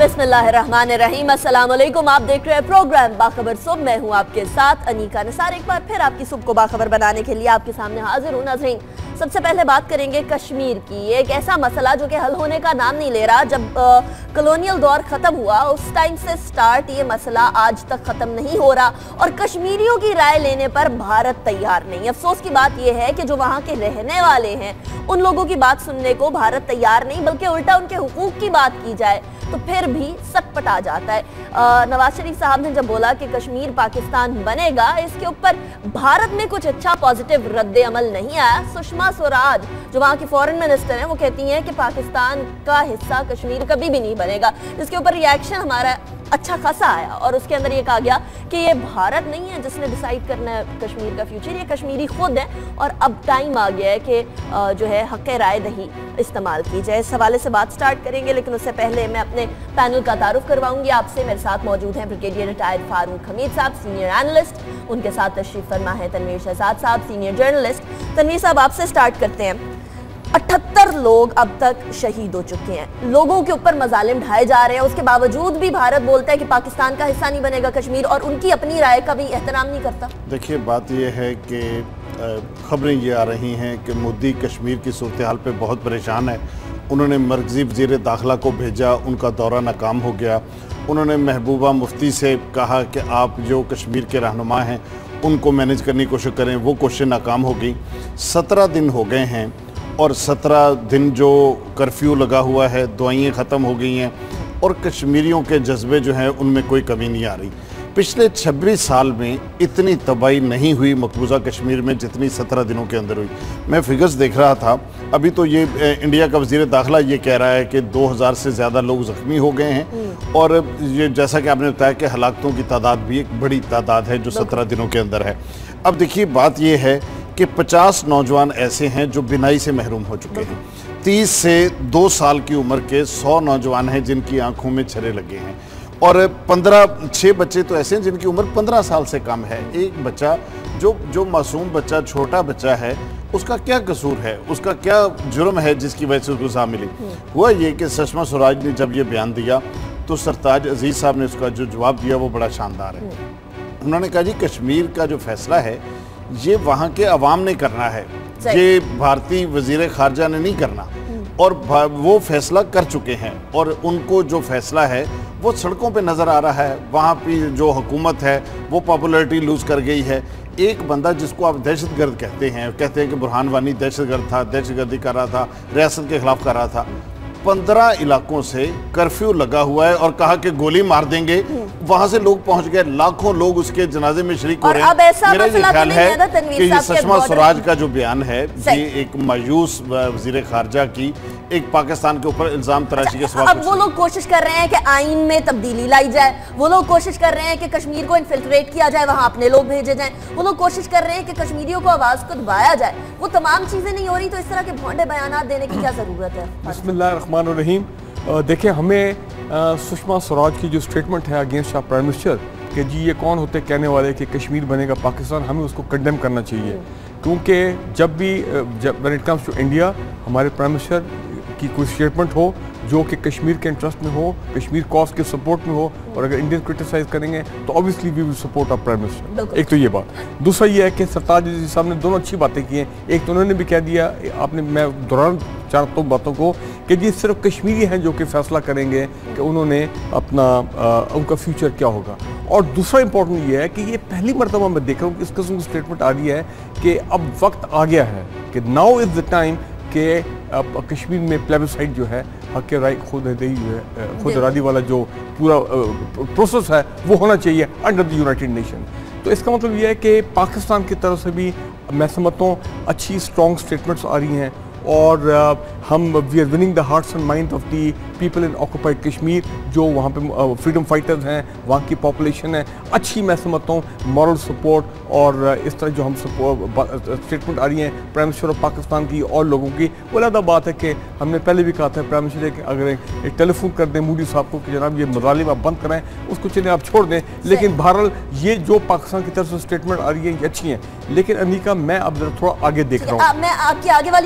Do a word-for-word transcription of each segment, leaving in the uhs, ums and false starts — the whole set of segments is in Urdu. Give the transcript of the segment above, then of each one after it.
बिस्मिल्लाहिर्रहमानिर्रहीम। अस्सलाम वालेकुम। आप देख रहे हैं प्रोग्राम बाखबर सुबह। मैं हूं आपके साथ अनीका निसार। एक बार फिर आपकी सुबह को बाखबर बनाने के लिए आपके सामने हाजिर हूं। नाज़रीन, सबसे पहले बात करेंगे कश्मीर की। एक ऐसा मसला जो कि हल होने का नाम नहीं ले रहा। जब कॉलोनियल दौर ख़त्म हुआ उस टाइम से स्टार्ट ये मसला आज तक ख़त्म नहीं हो रहा और कश्मीरियों की राय लेने पर भारत तैयार नहीं। अफसोस की बात यह है कि जो वहाँ के रहने वाले हैं उन लोगों की बात सुनने को भारत तैयार नहीं, बल्कि उल्टा उनके हुकूक की बात की जाए तो फिर भी सटपट आ जाता है। नवाज शरीफ साहब ने जब बोला कि कश्मीर पाकिस्तान बनेगा, इसके ऊपर भारत में कुछ अच्छा पॉजिटिव रद्द अमल नहीं आया। सुषमा स्वराज जो वहाँ की फॉरेन मिनिस्टर हैं वो कहती हैं कि पाकिस्तान का हिस्सा कश्मीर कभी भी नहीं बनेगा, जिसके ऊपर रिएक्शन हमारा अच्छा खासा आया और उसके अंदर ये कहा गया कि ये भारत नहीं है जिसने डिसाइड करना है कश्मीर का फ्यूचर, ये कश्मीरी खुद है और अब टाइम आ गया है कि जो है हक़ राय दही इस्तेमाल की जाए। इस हवाले से बात स्टार्ट करेंगे, लेकिन उससे पहले मैं अपने पैनल का तारुफ करवाऊंगी आपसे। मेरे साथ मौजूद हैं ब्रिगेडियर रिटायर्ड फारूक हमीद साहब, सीनियर एनालिस्ट। उनके साथ तशरीफ फरमा है तनवीर शहजाद साहब, सीनियर जर्नलिस्ट। तनवीर साहब, आपसे स्टार्ट करते हैं। अठहत्तर लोग अब तक शहीद हो चुके हैं, लोगों के ऊपर मजालिम ढाए जा रहे हैं, उसके बावजूद भी भारत बोलता है कि पाकिस्तान का हिस्सा नहीं बनेगा कश्मीर और उनकी अपनी राय का भी एहतराम नहीं करता। देखिए, बात यह है कि खबरें ये आ रही हैं कि मोदी कश्मीर की सूरत हाल पे बहुत परेशान है। उन्होंने मरकज़ी वज़ीर दाखिला को भेजा, उनका दौरा नाकाम हो गया। उन्होंने महबूबा मुफ्ती से कहा कि आप जो कश्मीर के रहनुमा हैं उनको मैनेज करने की कोशिश करें, वो कोशिश नाकाम हो गई। सत्रह दिन हो गए हैं और सत्रह दिन जो कर्फ्यू लगा हुआ है, दवाइयाँ ख़त्म हो गई हैं और कश्मीरियों के जज्बे जो हैं उनमें कोई कमी नहीं आ रही। पिछले छब्बीस साल में इतनी तबाही नहीं हुई मकबूजा कश्मीर में जितनी सत्रह दिनों के अंदर हुई। मैं फिगर्स देख रहा था, अभी तो ये इंडिया का वज़ीर दाखिला ये कह रहा है कि दो हज़ार से ज़्यादा लोग ज़ख्मी हो गए हैं और ये जैसा कि आपने बताया कि हलाकतों की तादाद भी एक बड़ी तादाद है जो सत्रह दिनों के अंदर है। अब देखिए, बात ये है कि पचास नौजवान ऐसे हैं जो बिनाई से महरूम हो चुके हैं। तीस से दो साल की उम्र के सौ नौजवान हैं जिनकी आंखों में छर्रे लगे हैं और पंद्रह छः बच्चे तो ऐसे हैं जिनकी उम्र पंद्रह साल से कम है। एक बच्चा जो जो मासूम बच्चा, छोटा बच्चा है, उसका क्या कसूर है, उसका क्या जुर्म है जिसकी वजह से उसको सज़ा मिली? हुआ ये कि सुषमा स्वराज ने जब ये बयान दिया तो सरताज अजीज़ साहब ने उसका जो जवाब दिया वो बड़ा शानदार है। उन्होंने कहा, जी कश्मीर का जो फैसला है ये वहाँ के अवाम ने करना है, ये भारतीय वज़ीर ख़ारजा ने नहीं करना और वो फैसला कर चुके हैं और उनको जो फैसला है वो सड़कों पे नज़र आ रहा है। वहाँ की जो हुकूमत है वो पॉपुलैरिटी लूज़ कर गई है। एक बंदा जिसको आप दहशतगर्द कहते हैं, कहते हैं कि बुरहान वानी दहशतगर्द था, दहशतगर्दी कर रहा था, रियासत के खिलाफ कर रहा था, पंद्रह इलाकों से कर्फ्यू लगा हुआ है और कहा कि गोली मार देंगे, वहां से लोग पहुंच गए, लाखों लोग उसके जनाजे में शरीक हो रहे हैं। मेरा ये ख्याल है कि ये सुषमा स्वराज का जो बयान है ये एक मायूस वज़ीर खारजा की एक पाकिस्तान के ऊपर इल्जाम तराशी के सवाल। अब वो लोग कोशिश कर रहे हैं कि आइन में तब्दीली लाई जाए, वो लोग कोशिश कर रहे हैं कि कश्मीर को इन्फिल्ट्रेट किया जाए, वहां अपने लोग भेजे जाएं, वो लोग कोशिश कर रहे हैं कि कश्मीरियों को आवाज को दबाया जाए। वो तमाम चीजें नहीं हो रही तो इस तरह के भोंडे बयान देने की क्या जरूरत है? बिस्मिल्लाहिर्रहमानिर्रहीम। देखिए, हमें सुषमा स्वराज की जो स्टेटमेंट है अगेंस्ट शाह प्राइम मिनिस्टर कि जी ये कौन होते कहने वाले कि कश्मीर बनेगा पाकिस्तान, हमें उसको कंडेम करना चाहिए। क्योंकि जब भी जब when it comes to India हमारे प्राइम मिनिस्टर की कोई स्टेटमेंट हो जो कि कश्मीर के इंटरेस्ट में हो, कश्मीर कॉज के सपोर्ट में हो और अगर इंडियन क्रिटिसाइज करेंगे तो obviously we will support our prime minister. एक तो ये बात। दूसरा ये है कि सरताज जी साहब ने दोनों अच्छी बातें की हैं। एक तो उन्होंने भी कह दिया, आपने मैं दोहराना चाहता हूँ बातों को कि जी सिर्फ कश्मीरी हैं जो कि फैसला करेंगे कि उन्होंने अपना आ, उनका फ्यूचर क्या होगा। और दूसरा इंपॉर्टेंट ये है कि ये पहली मरतबा मैं देख रहा हूँ कि इस किस्म की स्टेटमेंट आ रही है कि अब वक्त आ गया है कि नाउ इज़ द टाइम कि अब कश्मीर में प्लेबिसाइट जो है हक़ राय खुद दही जो है खुद इरादी वाला जो पूरा प्रोसेस है वो होना चाहिए अंडर द यूनाइटेड नेशन। तो इसका मतलब ये है कि पाकिस्तान की तरफ से भी मैं समझता हूँ अच्छी स्ट्रॉन्ग स्टेटमेंट्स आ रही हैं और uh, हम we are winning the hearts and mind of the people in occupied Kashmir, जो वहाँ पे फ्रीडम फाइटर्स हैं, वहाँ की पॉपुलेशन है अच्छी। मैं समझता हूँ मॉरल सपोर्ट और uh, इस तरह जो हम स्टेटमेंट आ रही हैं प्राइम मिनिस्टर ऑफ पाकिस्तान की और लोगों की, वो अलग बात है कि हमने पहले भी कहा था प्राइम मिनिस्टर कि अगर एक टेलीफोन कर दें मोदी साहब को कि जनाब ये मज़ालिम आप बंद कराएं, उसको चलिए आप छोड़ दें। लेकिन बहरहाल ये जो पाकिस्तान की तरफ से स्टेटमेंट आ रही है ये अच्छी हैं। लेकिन अनिका, मैं अब जरा थोड़ा आगे देख रहा हूँ, मैं आपकी आगे वाली बात सुनूंगी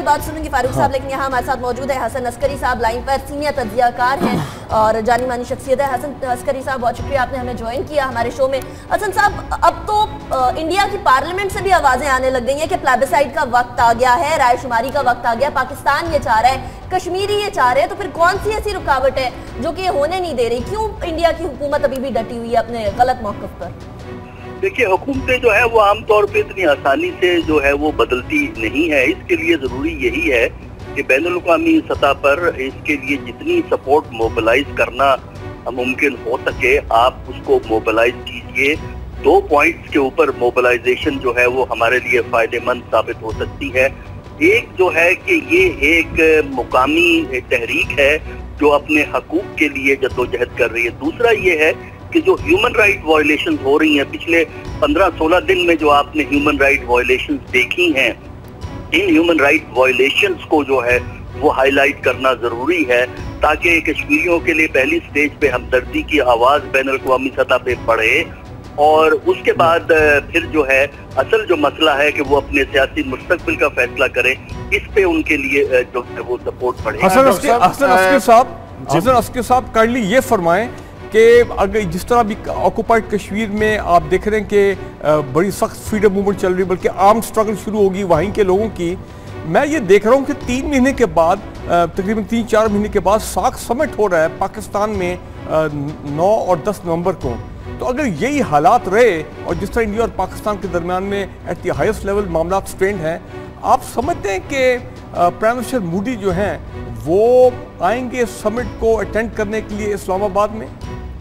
गी फारूक साहब, लेकिन यहाँ हमारे साथ मौजूद है हसन अस्करी साहब, लाइन पर सीनियर तज्जियाकार हैं और जानी मानी शख्सियत है। हसन अस्करी साहब, बहुत शुक्रिया आपने हमें ज्वाइन किया हमारे शो में। हसन साहब, अब तो आ, इंडिया की पार्लियामेंट से भी आवाज़ें आने लग गई हैं कि प्लेबिसाइड का वक्त आ गया है, रायशुमारी का वक्त आ गया, पाकिस्तान ये चाह रहा है, कश्मीरी ये चाह रहे हैं, तो फिर कौन सी ऐसी रुकावट है जो कि ये होने नहीं दे रही? क्यों इंडिया की हुकूमत अभी भी डटी हुई है अपने गलत मौक़िफ़ पर? देखिए, हुकूमतें जो है वो आमतौर पे इतनी आसानी से जो है वो बदलती नहीं है। इसके लिए ज़रूरी यही है कि बैनुल-अक़वामी सतह पर इसके लिए जितनी सपोर्ट मोबिलाइज करना मुमकिन हो सके आप उसको मोबिलाइज कीजिए। दो पॉइंट्स के ऊपर मोबिलाइजेशन जो है वो हमारे लिए फ़ायदेमंद साबित हो सकती है। एक जो है कि ये एक मुकामी तहरीक है जो अपने हकूक़ के लिए जद्दोजहद कर रही है। दूसरा ये है कि जो ह्यूमन राइट वायलेशंस हो रही हैं पिछले पंद्रह सोलह दिन में, जो आपने ह्यूमन राइट वायलेशंस देखी हैं, इन ह्यूमन राइट वायलेशंस को जो है वो हाईलाइट करना ज़रूरी है ताकि कश्मीरियों के लिए पहली स्टेज पे हमदर्दी की आवाज़ बैनुल-अक़वामी सतह पे बढ़े और उसके बाद फिर जो है असल जो मसला है कि वो अपने सियासी मुस्तक़बिल का फैसला करें, इस पे उनके लिए जो है वो सपोर्ट बढ़े। हसन अस्करी साहब, हसन अस्करी साहब काइंडली ये फरमाएं कि अगर जिस तरह भी ऑक्युपाइड कश्मीर में आप देख रहे हैं कि बड़ी सख्त फ्रीडम मूवमेंट चल रही है, बल्कि आर्म स्ट्रगल शुरू होगी वहीं के लोगों की, मैं ये देख रहा हूँ कि तीन महीने के बाद, तकरीबन तीन चार महीने के बाद सार्क समिट हो रहा है पाकिस्तान में नौ और दस नवंबर को। तो अगर यही हालात रहे और जिस तरह इंडिया और पाकिस्तान के दरमियान में एट द हाईएस्ट लेवल मामला स्ट्रेंड हैं, आप समझते हैं कि प्राइम मिनिस्टर मोदी जो हैं वो आएंगे समिट को अटेंड करने के लिए इस्लामाबाद में?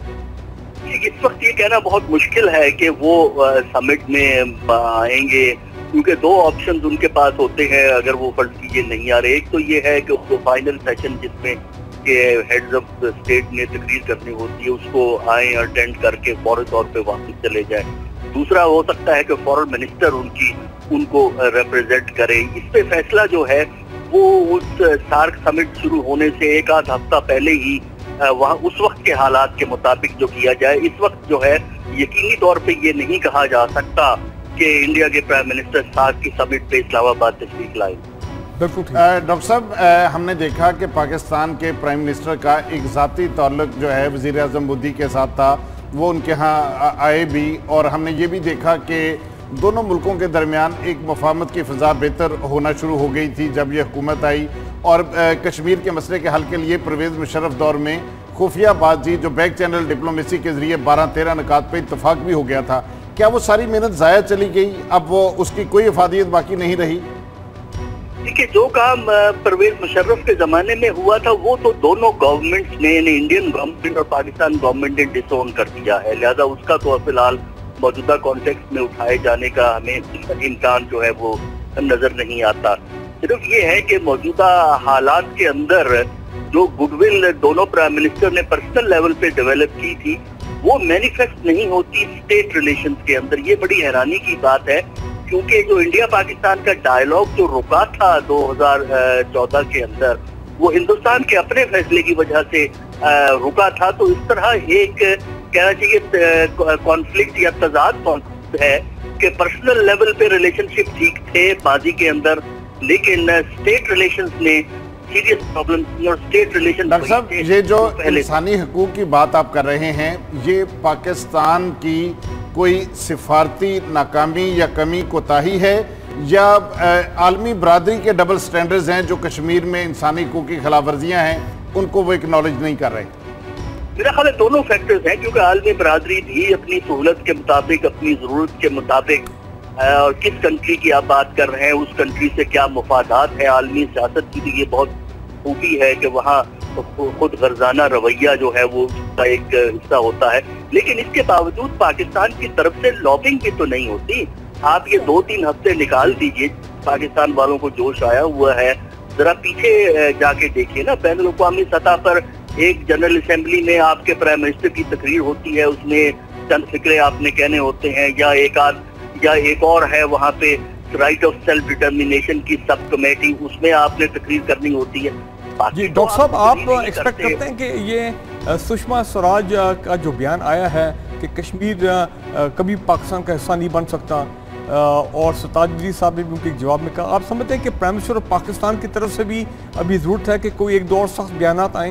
इस वक्त ये कहना बहुत मुश्किल है कि वो समिट में आएंगे, क्योंकि दो ऑप्शंस उनके पास होते हैं अगर वो फर्ज कीजिए नहीं आ रहे। एक तो ये है कि वो फाइनल सेशन जिसमें के हेड्स ऑफ स्टेट ने तकरीर करनी होती है उसको आए अटेंड करके फौरी तौर पे वापस चले जाए। दूसरा हो सकता है कि फॉरेन मिनिस्टर उनकी उनको रिप्रेजेंट करे। इस पे फैसला जो है वो उस सार्क समिट शुरू होने से एक आध हफ्ता पहले ही वहाँ उस वक्त के हालात के मुताबिक जो किया जाए। इस वक्त जो है यकीनी तौर पे ये नहीं कहा जा सकता कि इंडिया के प्राइम मिनिस्टर सार्क की समिट पे इस्लामाबाद तशरीफ लाए। डॉक्टर साहब, हमने देखा कि पाकिस्तान के प्राइम मिनिस्टर का एक ज़ाती ताल्लुक जो है वज़ीर आज़म मोदी के साथ था, वो उनके यहाँ आए भी, और हमने ये भी देखा कि दोनों मुल्कों के दरमियान एक मफाहमत की फ़ज़ा बेहतर होना शुरू हो गई थी जब ये हुकूमत आई। और कश्मीर के मसले के हल के लिए परवेज़ मुशर्रफ दौर में खुफिया बातचीत जो बैक चैनल डिप्लोमेसी के ज़रिए बारह तेरह निकात पे इत्तफाक भी हो गया था। क्या वो सारी मेहनत ज़ाया चली गई? अब वो उसकी कोई अफादियत बाकी नहीं रही? देखिए, जो काम परवेज मुशर्रफ के ज़माने में हुआ था वो तो दोनों गवर्नमेंट्स ने, इंडियन गवर्नमेंट और पाकिस्तान गवर्नमेंट ने डिसोन कर दिया है, लिहाजा उसका तो फिलहाल मौजूदा कॉन्टेक्स्ट में उठाए जाने का हमें इम्कान जो है वो नजर नहीं आता। सिर्फ ये है कि मौजूदा हालात के अंदर जो गुडविल दोनों प्राइम मिनिस्टर ने पर्सनल लेवल पे डेवलप की थी वो मैनिफेस्ट नहीं होती स्टेट रिलेशंस के अंदर। ये बड़ी हैरानी की बात है, क्योंकि जो इंडिया पाकिस्तान का डायलॉग जो रुका था दो हज़ार चौदह के अंदर, वो हिंदुस्तान के अपने फैसले की वजह से रुका था। तो इस तरह एक कहना चाहिए कॉन्फ्लिक्ट या तजाद है कि पर्सनल लेवल पे रिलेशनशिप ठीक थे माजी के अंदर, लेकिन स्टेट रिलेशंस ने सीरियस प्रॉब्लम थी और स्टेट रिलेशन। डॉक्टर साहब, ये जो इंसानी हकूक की बात आप कर रहे हैं, ये पाकिस्तान की कोई सिफारती नाकामी या कमी कोताही है या आलमी बरादरी के डबल स्टैंडर्ड्स हैं जो कश्मीर में इंसानी हकूक की खिलाफ वर्जियाँ हैं उनको वो एक्नॉलेज नहीं कर रहे? मेरा ख्याल है दोनों फैक्टर्स हैं, क्योंकि आलमी बरादरी भी अपनी सहूलत के मुताबिक, अपनी ज़रूरत के मुताबिक, और किस कंट्री की आप बात कर रहे हैं, उस कंट्री से क्या मुफादात है, आलमी सियासत की भी ये बहुत खूबी है कि वहाँ खुद गर्जाना रवैया जो है वो उसका एक हिस्सा होता है। लेकिन इसके बावजूद पाकिस्तान की तरफ से लॉबिंग भी तो नहीं होती। आप ये दो तीन हफ्ते निकाल दीजिए, पाकिस्तान वालों को जोश आया हुआ है, जरा पीछे जाके देखिए ना, बैनुल अक़वामी सतह पर एक जनरल असेंबली में आपके प्राइम मिनिस्टर की तकरीर होती है, उसमें चंद फिक्रे आपने कहने होते हैं, या एक आध या एक और है वहाँ पे राइट ऑफ सेल्फ डिटर्मिनेशन की सब कमेटी, उसमें आपने तकरीर करनी होती है। जी डॉक्टर साहब, आप एक्सपेक्ट करते हैं कि ये सुषमा स्वराज का जो बयान आया है कि कश्मीर कभी पाकिस्तान का हिस्सा नहीं बन सकता, اور سرتاج وزیر صاحب نے بھی ان کے جواب میں کہا. آپ سمجھتے ہیں کہ پرائم منسٹر اور پاکستان کی طرف سے بھی ابھی ضرورت ہے کہ کوئی ایک دو اور سخت بیانات آئیں؟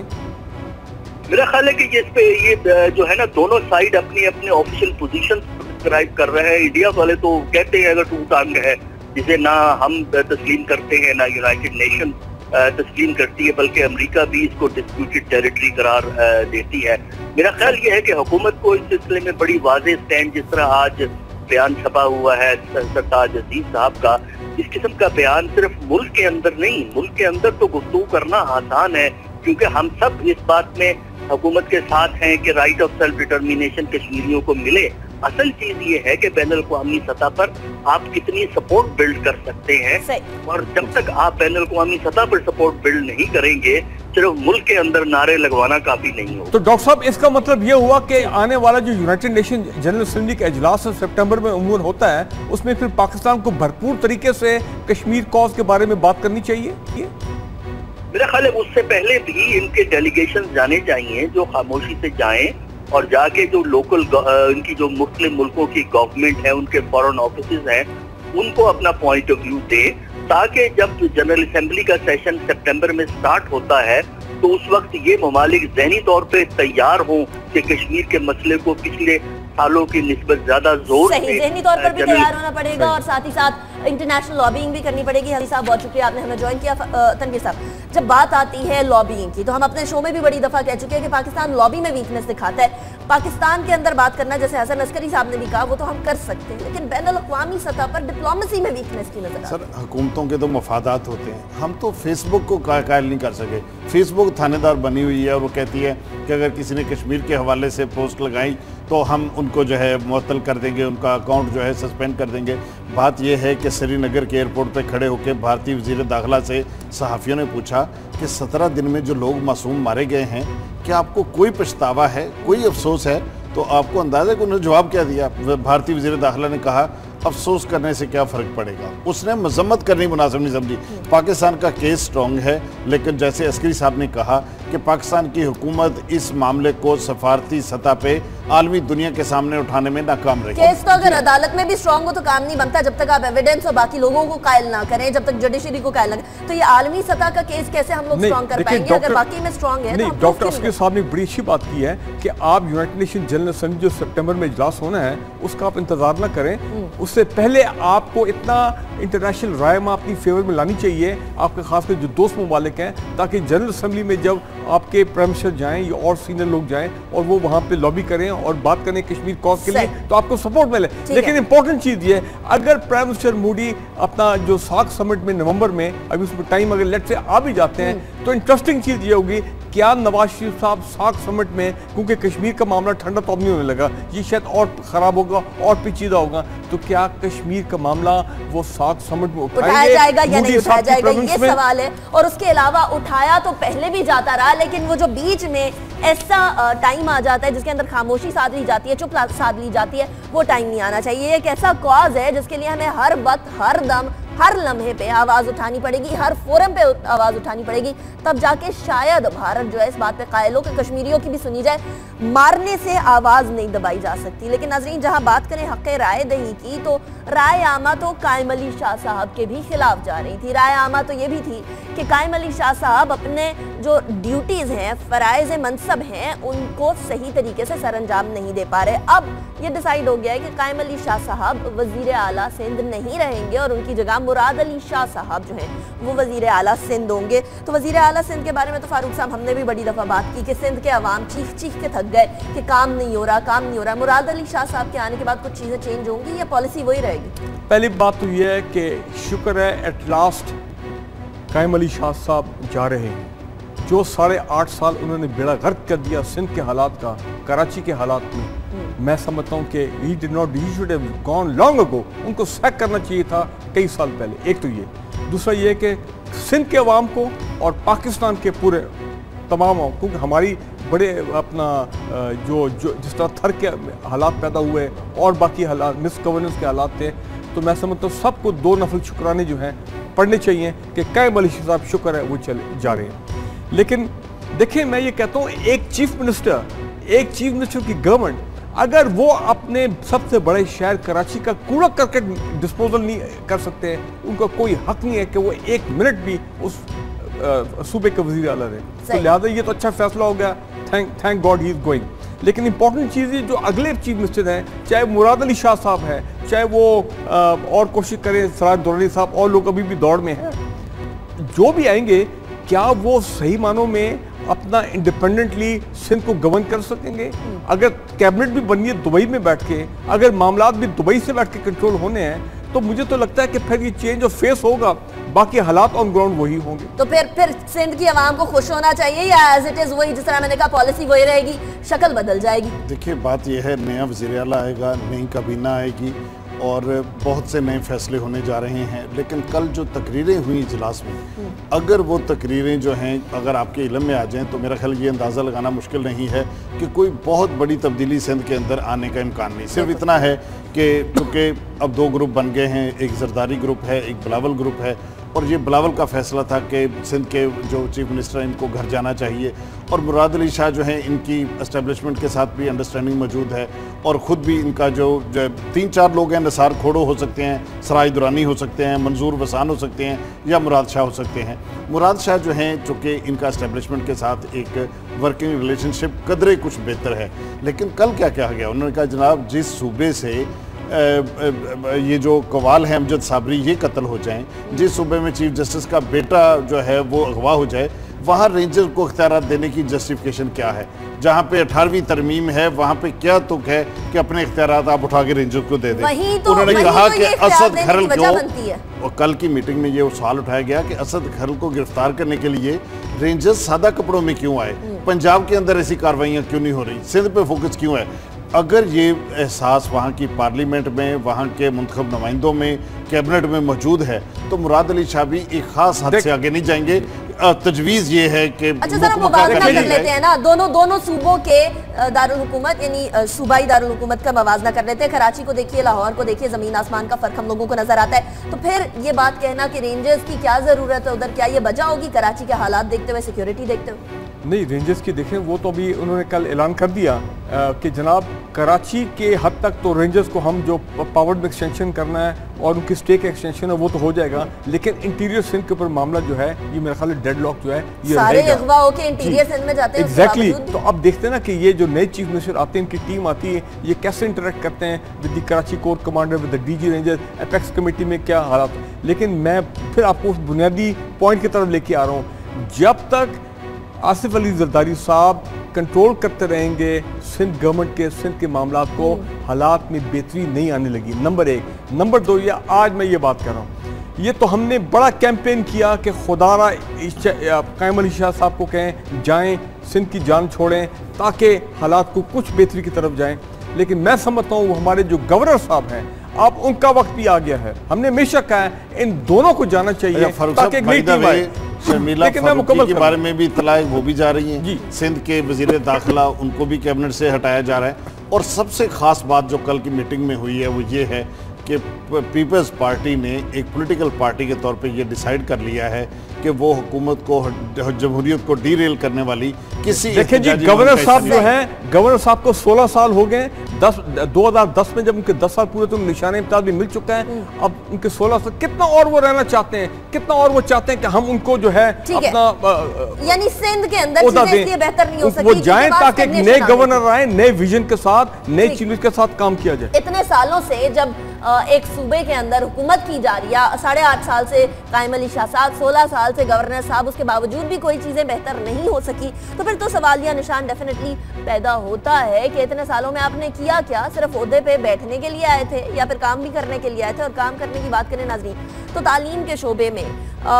میرا خیال ہے کہ اس پہ یہ جو ہے نا دونوں سائیڈ اپنی اپنے آفیشیل پوزیشن ڈسکرائب کر رہے ہیں. انڈیا والے تو کہتے ہیں اگر ٹو ٹانگ ہے جسے نہ ہم تسلیم کرتے ہیں نہ یونائٹڈ نیشن تسلیم کرتی ہے بلکہ امریکہ بھی اس کو ڈسپیوٹڈ ٹیریٹری قرار دیتی ہے. میرا خیال یہ ہے کہ حکومت کو اس سلسلے میں بڑی واضح سٹینڈ, جس طرح آج بیان چھپا ہوا ہے سرتاج عزیز صاحب کا, اس قسم کا بیان صرف ملک کے اندر نہیں, ملک کے اندر تو گفتگو کرنا آسان ہے کیونکہ ہم سب اس بات میں حکومت کے ساتھ ہیں کہ رائٹ آف سیلف ڈٹرمینیشن کشمیریوں کو ملے. اصل چیز یہ ہے کہ بین الاقوامی سطح پر آپ کتنی سپورٹ بلڈ کر سکتے ہیں, اور جب تک آپ بین الاقوامی سطح پر سپورٹ بلڈ نہیں کریں گے صرف ملک کے اندر نعرے لگوانا کافی نہیں ہوگا. تو ڈاکٹر صاحب اس کا مطلب یہ ہوا کہ آنے والا جو یونائٹڈ نیشن جنرل اسمبلی کا اجلاس سپٹمبر میں عموماً ہوتا ہے اس میں پھر پاکستان کو بھرپور طریقے سے کشمیر کاز کے بارے میں بات کرنی چاہیے؟ میرا خیال ہے اس سے پہلے بھی ان کے ڈیلیگیشن جانے چاہیے جو خاموشی سے جائیں اور جا کے جو لوکل ان کی جو مختلف ملکوں کی گورنمنٹ ہے, ان کے فارن آفیسز ہیں, ان کو اپنا پوائنٹ آف ویو دے, تاکہ جب جنرل اسمبلی کا سیشن سپٹمبر میں سٹارٹ ہوتا ہے تو اس وقت یہ ممالک ذہنی طور پہ تیار ہوں کہ کشمیر کے مسئلے کو پچھلے سالوں کی نسبت زیادہ زور سے صحیح ذہنی طور پر بھی تیار ہونا پڑے گا اور ساتھ ہی ساتھ انٹرنیشنل لابینگ بھی کرنی پڑے گی. حلی صاحب بہت شکریہ آپ نے ہمیں جوائن کیا. تنویر صاحب جب بات آتی ہے لابینگ کی تو ہم اپنے شو میں بھی بڑی دفعہ کہہ چکے ہیں کہ پاکستان لابی میں ویکنس دکھاتا ہے. پاکستان کے اندر بات کرنا جیسے حسن عسکری صاحب نے بھی کہا وہ تو ہم کر سکتے ہیں, لیکن بین الاقوامی سطح پر ڈپلومیسی میں ویکنس کی نظر سر حکومتوں کے تو مفادات ہوتے ہیں. ہم تو فیس بک کو قائل نہیں کر سکے. فیس بک تھانے دار بنی ہوئی ہے اور وہ کہتی ہے کہ اگر کسی نے کشمیر کے حوالے سے پوسٹ لگائی تو ہم ان کو جو ہے معطل کر دیں گے, ان کا اکاؤنٹ جو ہے سسپینڈ کر دیں گے. بات یہ ہے کہ سری نگر کے ایئرپورٹ پہ کھڑے ہو کے بھارتی وزیر داخلہ سے صحافیوں نے پوچھا کہ سترہ دن میں جو لوگ معصوم مارے گئے ہیں کیا آپ کو کوئی پچھتاوا ہے, کوئی افسوس ہے؟ تو آپ کو اندازہ ہے کہ انہوں نے جواب کیا دیا. بھارتی وزیر داخلہ نے کہا افسوس کرنے سے کیا فرق پڑے گا. اس نے مذمت کرنی مناسب نہیں سمجھی. پاکستان کا کیس سٹرونگ ہے, لیکن جیسے عسکری صاحب نے کہا کہ پاکستان کی حکومت اس معاملے کو سفارتی سطح پہ عالمی دنیا کے سامنے اٹھانے میں ناکام رہی. کیس تو اگر عدالت میں بھی سٹرونگ ہو تو کام نہیں بنتا جب تک آپ ایویڈنس اور باقی لوگوں کو قائل نہ کریں, جب تک جوڈیشری کو قائل نہ کریں. تو یہ عالمی سطح کا کیس کیسے ہم لوگ سٹرونگ کر پائیں گے اگر باقی میں سٹرونگ ہے؟ نہیں, ڈاکٹر عسکری صاحب نے بڑی اچھی بات کی ہے کہ آپ یونائٹڈ نیشن جنرل اسمبلی جو سپٹمبر میں اجلاس ہونا ہے اس کا آپ انتظار نہ کریں. اس سے پہلے آپ کو اتنا انٹرنیشنل رائے میں اپنی فیور میں لانی چاہیے, آپ کے خاص کر جو دوست ممالک ہیں, تاکہ جنرل اسمبلی میں جب آپ کے پرائم منسٹر جائیں یا اور سینئر لوگ جائیں اور وہ وہاں پہ لابی کریں اور بات کریں کشمیر کاز کے لیے تو آپ کو سپورٹ ملے. لیکن امپورٹنٹ چیز یہ ہے اگر پرائم منسٹر مودی اپنا جو ساک سمٹ میں نومبر میں ابھی اس میں ٹائم اگر لیٹ سے آ بھی جاتے ہیں تو انٹرسٹنگ چیز یہ ہوگی کیا نواز شریف صاحب ساک سمٹ میں, کیونکہ کشمیر کا معاملہ ٹھنڈا تو اب نہیں ہونے لگا, یہ شاید اور خراب ہوگا اور پیچیدہ ہوگا, تو کیا کشمیر کا معاملہ وہ ساک سمٹ میں اٹھایا جائے گا یا نہیں اٹھایا جائے گا یہ سوال ہے. اور اس کے علاوہ اٹھایا تو پہلے بھی جاتا رہا, لیکن وہ جو بیچ میں ایسا ٹائم آ جاتا ہے جس کے اندر خاموشی ساتھ لی جاتی ہے, چپ ساتھ لی جاتی ہے, وہ ٹائم نہیں آنا چاہیے. ایک ایسا کاز ہے جس کے لیے ہمیں ہر وقت ہر دم ہر لمحے پہ آواز اٹھانی پڑے گی, ہر فورم پہ آواز اٹھانی پڑے گی, تب جا کے شاید بھارت جو ہے اس بات پہ قائل ہو کہ کشمیریوں کی بھی سنی جائے. مارنے سے آواز نہیں دبائی جا سکتی. لیکن ناظرین جہاں بات کریں حق رائے دہی کی تو رائے عامہ تو قائم علی شاہ صاحب کے بھی خلاف جا رہی تھی. رائے عامہ تو یہ بھی تھی کہ قائم علی شاہ صاحب اپنے جو ڈیوٹیز ہیں, فرائض منصب ہیں, ان کو صحیح طریقے سے سر انجام نہیں دے پا رہے. اب یہ ڈیسائیڈ ہو گیا ہے کہ قائم علی شاہ صاحب وزیر اعلیٰ سندھ نہیں رہیں گے اور ان کی جگہ مراد علی شاہ صاحب جو ہیں وہ وزیر اعلیٰ سندھ ہوں گے. تو وزیر اعلیٰ سندھ کے بارے میں تو فاروق صاحب ہم نے بھی بڑی دفعہ بات کی کہ سندھ کے عوام چیخ چیخ کے تھک گئے کہ کام نہیں ہو رہا کام نہیں ہو رہا. مراد علی شاہ صاحب کے آنے کے بعد کچھ چیزیں چینج ہوں گی یا پالیسی وہی رہے گی؟ پہلی بات تو یہ ہے کہ شکر ہے ایٹ لاسٹ قائم علی شاہ صاحب جا رہے ہیں. جو ساڑھے آٹھ سال انہوں نے بیڑا غرق کر دیا سندھ کے حالات کا, کراچی کے حالات میں, میں سمجھتا ہوں کہ he did not, he should have gone long ago. ان کو سیک کرنا چاہیے تھا کئی سال پہلے. ایک تو یہ, دوسرا یہ کہ سندھ کے عوام کو اور پاکستان کے پورے تمام, کیونکہ ہماری بڑے اپنا جو جو جس طرح تھر کے حالات پیدا ہوئے اور باقی حالات مس گورننس کے حالات تھے, تو میں سمجھتا ہوں سب کو دو نفل شکرانے جو ہیں پڑھنے چاہیے کہ قائم علی شاہ صاحب شکر ہے وہ چلے جا رہے ہیں. لیکن دیکھیں میں یہ کہتا ہوں ایک چیف منسٹر ایک چیف منسٹر کی گورنمنٹ اگر وہ اپنے سب سے بڑے شہر کراچی کا کوڑا کرکٹ ڈسپوزل نہیں کر سکتے، ان کا کوئی حق نہیں ہے کہ وہ ایک منٹ بھی اس صوبے کے وزیر اعلیٰ رہے. تو لہٰذا یہ تو اچھا فیصلہ ہو گیا، thank god he is going. لیکن امپورٹنٹ چیز یہ جو اگلے چیف منسٹر ہیں، چاہے مراد علی شاہ صاحب ہے، چاہے وہ اور کوشش کریں سراج درانی صاحب، اور لوگ ابھی بھی دوڑ میں ہیں، جو بھی آئیں گے کیا وہ صحیح معنوں میں اپنا انڈیپینڈنٹلی سندھ کو گورن کر سکیں گے؟ اگر کیبنٹ بھی بنی ہے دبئی میں بیٹھ کے، اگر معاملات بھی دبئی سے بیٹھ کے کنٹرول ہونے ہیں، تو مجھے تو لگتا ہے کہ پھر یہ چینج آف فیس ہوگا، باقی حالات آن گراؤنڈ وہی ہوں گے. تو پھر پھر سندھ کی عوام کو خوش ہونا چاہیے یا ایز اٹ از وہی جس طرح میں نے کہا پالیسی وہی رہے گی، شکل بدل جائے گی؟ دیکھیے بات یہ ہے، نیا وزیر اعلیٰ آئے گا، نئی کابینہ آئے گی اور بہت سے نئے فیصلے ہونے جا رہے ہیں. لیکن کل جو تقریریں ہوئیں اجلاس میں، اگر وہ تقریریں جو ہیں اگر آپ کے علم میں آ جائیں تو میرا خیال یہ اندازہ لگانا مشکل نہیں ہے کہ کوئی بہت بڑی تبدیلی سندھ کے اندر آنے کا امکان نہیں. صرف اتنا ہے کہ چونکہ اب دو گروپ بن گئے ہیں، ایک زرداری گروپ ہے، ایک بلاول گروپ ہے، اور یہ بلاول کا فیصلہ تھا کہ سندھ کے جو چیف منسٹر ہیں ان کو گھر جانا چاہیے، اور مراد علی شاہ جو ہیں ان کی اسٹیبلشمنٹ کے ساتھ بھی انڈرسٹینڈنگ موجود ہے، اور خود بھی ان کا جو تین چار لوگ ہیں، نثار کھوڑو ہو سکتے ہیں، سراج درانی ہو سکتے ہیں، منظور وسان ہو سکتے ہیں، یا مراد شاہ ہو سکتے ہیں. مراد شاہ جو ہیں چونکہ ان کا اسٹیبلشمنٹ کے ساتھ ایک ورکنگ ریلیشن شپ قدرے کچھ بہتر ہے. لیکن کل کیا کہا گیا؟ انہوں نے کہا جناب جس صوبے سے یہ جو قوال ہے امجد صابری یہ قتل ہو جائیں، جس صوبے میں چیف جسٹس کا بیٹا جو ہے وہ اغوا ہو جائے، وہاں رینجر کو اختیارات دینے کی جسٹیفیکیشن کیا ہے؟ جہاں پہ اٹھارہویں ترمیم ہے وہاں پہ کیا تک ہے کہ اپنے اختیارات آپ اٹھا کے رینجر کو دے دیں؟ انہوں نے کہا کہ اسد گھرل کو، کل کی میٹنگ میں یہ سوال اٹھایا گیا کہ اسد گھرل کو گرفتار کرنے کے لیے رینجر سادہ کپڑوں میں کیوں آئے؟ پنجاب کے اندر ایسی کاروائیاں کیوں نہیں ہو رہی؟ سندھ پہ فوکس کیوں ہے؟ اگر یہ احساس وہاں کی پارلیمنٹ میں، وہاں کے منتخب نمائندوں میں، کیبنٹ میں موجود ہے تو مراد علی شاہ بھی ایک خاص حد سے آگے نہیں جائیں گے. تجویز یہ ہے کہ اچھا ذرا موازنہ کر لیتے ہیں نا، دونوں دونوں صوبوں کے دارالحکومت یعنی صوبائی دارالحکومت کا موازنہ کر لیتے ہیں. کراچی کو دیکھیے، لاہور کو دیکھیے، زمین آسمان کا فرق ہم لوگوں کو نظر آتا ہے. تو پھر یہ بات کہنا کہ رینجرز کی کیا ضرورت ہے ادھر، کیا یہ بجا ہوگی کراچی کے حالات دیکھتے ہوئے، سیکیورٹی دیکھتے ہوئے؟ نہیں، رینجرز کی دیکھیں وہ تو ابھی انہوں نے کل اعلان کر دیا کہ جناب کراچی کے حد تک تو رینجرز کو ہم جو پاور میں ایکسٹینشن کرنا ہے اور ان کی سٹیک ایکسٹینشن ہے وہ تو ہو جائے گا، لیکن انٹیریئر سندھ کے اوپر معاملہ جو ہے یہ میرا خیال ہے ڈیڈ لاک جو ہے یہ سارے اغوا ہو کے انٹیریئر سندھ میں جاتے ہیں. ایگزیکٹلی. تو اب دیکھتے ہیں نا کہ یہ جو نئے چیف منسٹر آتے ہیں، ان کی ٹیم آتی ہے، یہ کیسے انٹریکٹ کرتے ہیں with the Karachi corps commander, with the D G ranger, apex committee میں کیا حالات. لیکن میں پھر آپ کو اس بنیادی پوائنٹ کی طرف لے کے آ رہا ہوں، جب تک آصف علی زرداری صاحب کنٹرول کرتے رہیں گے سندھ گورنمنٹ کے سندھ کے معاملات کو، حالات میں بہتری نہیں آنے لگی. نمبر ایک. نمبر دو، یہ آج میں یہ بات کر رہا ہوں، یہ تو ہم نے بڑا کیمپین کیا کہ خدا را قائم علی شاہ صاحب کو کہیں جائیں سندھ کی جان چھوڑیں تاکہ حالات کو کچھ بہتری کی طرف جائیں. لیکن میں سمجھتا ہوں وہ ہمارے جو گورنر صاحب ہیں اب ان کا وقت بھی آ گیا ہے. ہم نے ہمیشہ کہا ہے ان دونوں کو جانا چاہیے تاکہ ایک نئی ٹیم آئے. شرمیلہ فاروقی کے بارے میں بھی اطلاع وہ بھی جا رہی ہیں، سندھ کے وزیر داخلہ ان کو بھی کیبنٹ سے ہٹایا جا رہا ہے. اور سب سے خاص بات جو کل کی میٹنگ میں ہوئی ہے وہ یہ ہے کہ پیپلز پارٹی نے ایک پولیٹیکل پارٹی کے طور پہ یہ ڈیسائیڈ کر لیا ہے کہ وہ حکومت کو، جمہوریت کو ڈی ریل کرنے والی کسی دیکھیں جی گورنر صاحب جو ہیں، گورنر صاحب کو سولہ سال ہو گئے، دس دو ہزار دس میں جب ان کے دس سال پورے تو نشان امتیاز بھی مل چکا ہے. اب ان کے سولہ سال کتنا اور وہ رہنا چاہتے ہیں، کتنا اور وہ چاہتے ہیں کہ ہم ان کو جو ہے اپنا یعنی سندھ کے اندر چیزیں اس لیے بہتر نہیں ہو سکتی وہ جائیں تاکہ ایک نئے گورنر آئیں، نئے ویژن کے ساتھ، نئے چیزوں کے ساتھ کام کیا جائے. اتنے سالوں سے جب ایک صوبے کے اندر حکومت کی جا رہی ہے، ساڑھے آٹھ سال سے قائم علی شاہ صاحب، سولہ سال سے گورنر صاحب، اس کے باوجود بھی کوئی چیزیں بہتر نہیں ہو سکی، تو پھر تو سوالیہ نشان ڈیفینیٹلی پیدا ہوتا ہے کہ اتنے سالوں میں آپ نے کیا کیا؟ صرف عہدے پہ بیٹھنے کے لیے آئے تھے یا پھر کام بھی کرنے کے لیے آئے تھے؟ اور کام کرنے کی بات کریں ناظرین تو تعلیم کے شعبے میں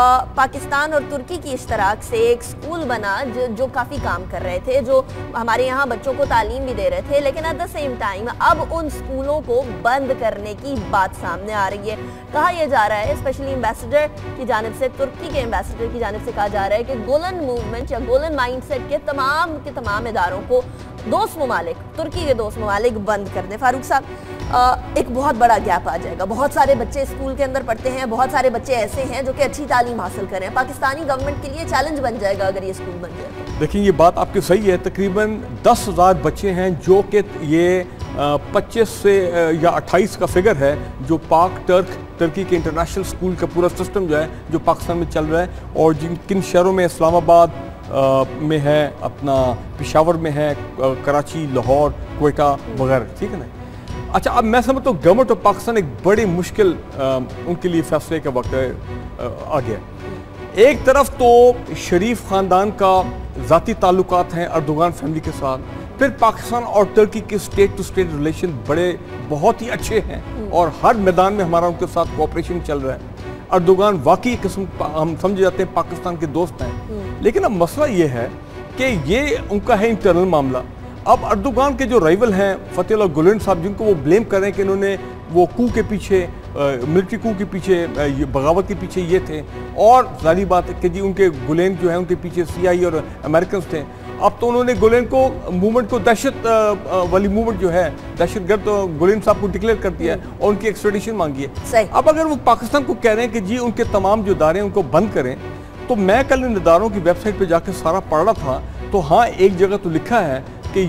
پاکستان اور ترکی کی اشتراک سے ایک سکول بنا جو کافی کام کر رہے تھے، جو ہمارے یہاں بچوں کو تعلیم بھی دے رہے تھے، لیکن ایٹ دا سیم ٹائم اب ان سکولوں کو بند کرنے کی بات سامنے آ رہی ہے. کہا یہ جا رہا ہے، اسپیشلی ایمبیسڈر کی جانب سے، ترکی کے ایمبیسڈر کی جانب سے کہا جا رہا ہے کہ گولن موومنٹ یا گولن مائنڈ سیٹ کے تمام کے تمام اداروں کو دوست ممالک، ترکی کے دوست ممالک بند کر دیں. فاروق صاحب، ایک بہت بڑا گیپ آ جائے گا، بہت سارے بچے اسکول کے اندر پڑھتے ہیں، بہت بہت سارے بچے ایسے ہیں جو کہ اچھی تعلیم حاصل کر رہے ہیں. پاکستانی گورنمنٹ کے لیے چیلنج بن جائے گا اگر یہ اسکول بن جائے. دیکھیں یہ بات آپ کی صحیح ہے, تقریباً دس ہزار بچے ہیں جو کہ یہ پچیس سے یا اٹھائیس کا فگر ہے جو پاک ٹرک ترکی کے انٹرنیشنل اسکول کا پورا سسٹم جو ہے جو پاکستان میں چل رہا ہے, اور جن کن شہروں میں اسلام آباد میں ہے, اپنا پشاور میں ہے, کراچی, لاہور, کوئٹہ وغیرہ, ٹھیک ہے نا. اچھا اب میں سمجھتا ہوں گورنمنٹ آف پاکستان ایک بڑی مشکل ان کے لیے فیصلے کا وقت آ گیا. ایک طرف تو شریف خاندان کا ذاتی تعلقات ہیں اردوغان فیملی کے ساتھ, پھر پاکستان اور ترکی کے سٹیٹ ٹو سٹیٹ ریلیشن بڑے بہت ہی اچھے ہیں اور ہر میدان میں ہمارا ان کے ساتھ کوآپریشن چل رہا ہے. اردوغان واقعی قسم ہم سمجھے جاتے ہیں پاکستان کے دوست ہیں, لیکن اب مسئلہ یہ ہے کہ یہ ان کا ہے انٹرنل معاملہ. اب اردوغان کے جو رائیول ہیں فتح اللہ گولن صاحب, جن کو وہ بلیم کر رہے ہیں کہ انہوں نے وہ کو کے پیچھے, ملٹری کو کے پیچھے, بغاوت کے پیچھے یہ تھے, اور ظاہری بات ہے کہ جی ان کے گولین جو ہیں ان کے پیچھے سی آئی اور امریکنز تھے. اب تو انہوں نے گولین کو موومنٹ کو دہشت والی موومنٹ جو ہے دہشت گرد گولین صاحب کو ڈکلیئر کر دیا ہے اور ان کی ایکسٹریڈیشن مانگی ہے. اب اگر وہ پاکستان کو کہہ رہے ہیں کہ جی ان کے تمام جو ادارے ہیں ان کو بند کریں, تو میں کل ان اداروں کی ویب سائٹ پہ جا کے سارا پڑھ رہا تھا, تو ہاں ایک جگہ تو لکھا ہے کہ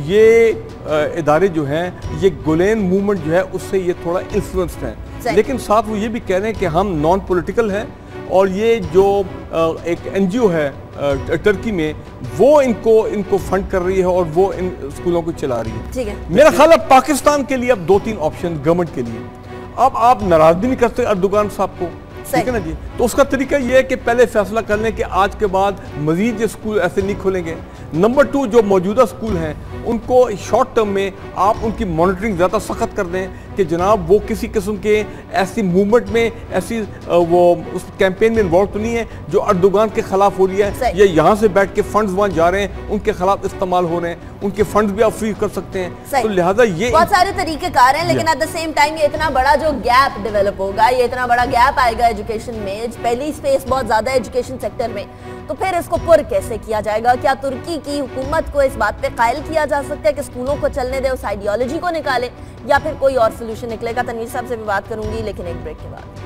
یہ ادارے جو ہیں یہ گولین موومنٹ جو ہے اس سے یہ تھوڑا انفلوئنسڈ ہیں, لیکن ساتھ وہ یہ بھی کہہ رہے ہیں کہ ہم نان پولیٹیکل ہیں, اور یہ جو ایک این جی او ہے ٹرکی میں وہ ان کو ان کو فنڈ کر رہی ہے اور وہ ان اسکولوں کو چلا رہی ہے. میرا خیال ہے پاکستان کے لیے اب دو تین آپشن گورنمنٹ کے لیے, اب آپ ناراض بھی نہیں کرتے اردوغان صاحب کو, ٹھیک ہے نا جی, تو اس کا طریقہ یہ ہے کہ پہلے فیصلہ کر لیں کہ آج کے بعد مزید یہ اسکول ایسے نہیں کھولیں گے. نمبر ٹو, جو موجودہ اسکول ہیں ان کو شارٹ ٹرم میں آپ ان کی مانیٹرنگ زیادہ سخت کر دیں کہ جناب وہ کسی قسم کے ایسی موومنٹ میں, ایسی وہ اس کیمپین میں انوالو تو نہیں ہے جو اردوغان کے خلاف ہو رہی ہے, یا یہاں سے بیٹھ کے فنڈز وہاں جا رہے ہیں ان کے خلاف استعمال ہو رہے ہیں, ان کے فنڈز بھی آپ فری کر سکتے ہیں. تو لہٰذا یہ بہت سارے طریقے کار ہیں, لیکن ایٹ دا سیم ٹائم یہ اتنا بڑا جو گیپ ڈیولپ ہوگا, یہ اتنا بڑا گیپ آئے گا ایجوکیشن میں, پہلی اسپیس بہت زیادہ ایجوکیشن سیکٹر میں, تو پھر اس کو پر کیسے کیا جائے گا؟ کیا ترکی کی حکومت کو اس بات پہ قائل کیا جا سکتا ہے کہ اسکولوں کو چلنے دے, اس آئیڈیالوجی کو نکالے, یا پھر کوئی اور سولوشن نکلے گا؟ تنویر صاحب سے بھی بات کروں گی, لیکن ایک بریک کے بعد.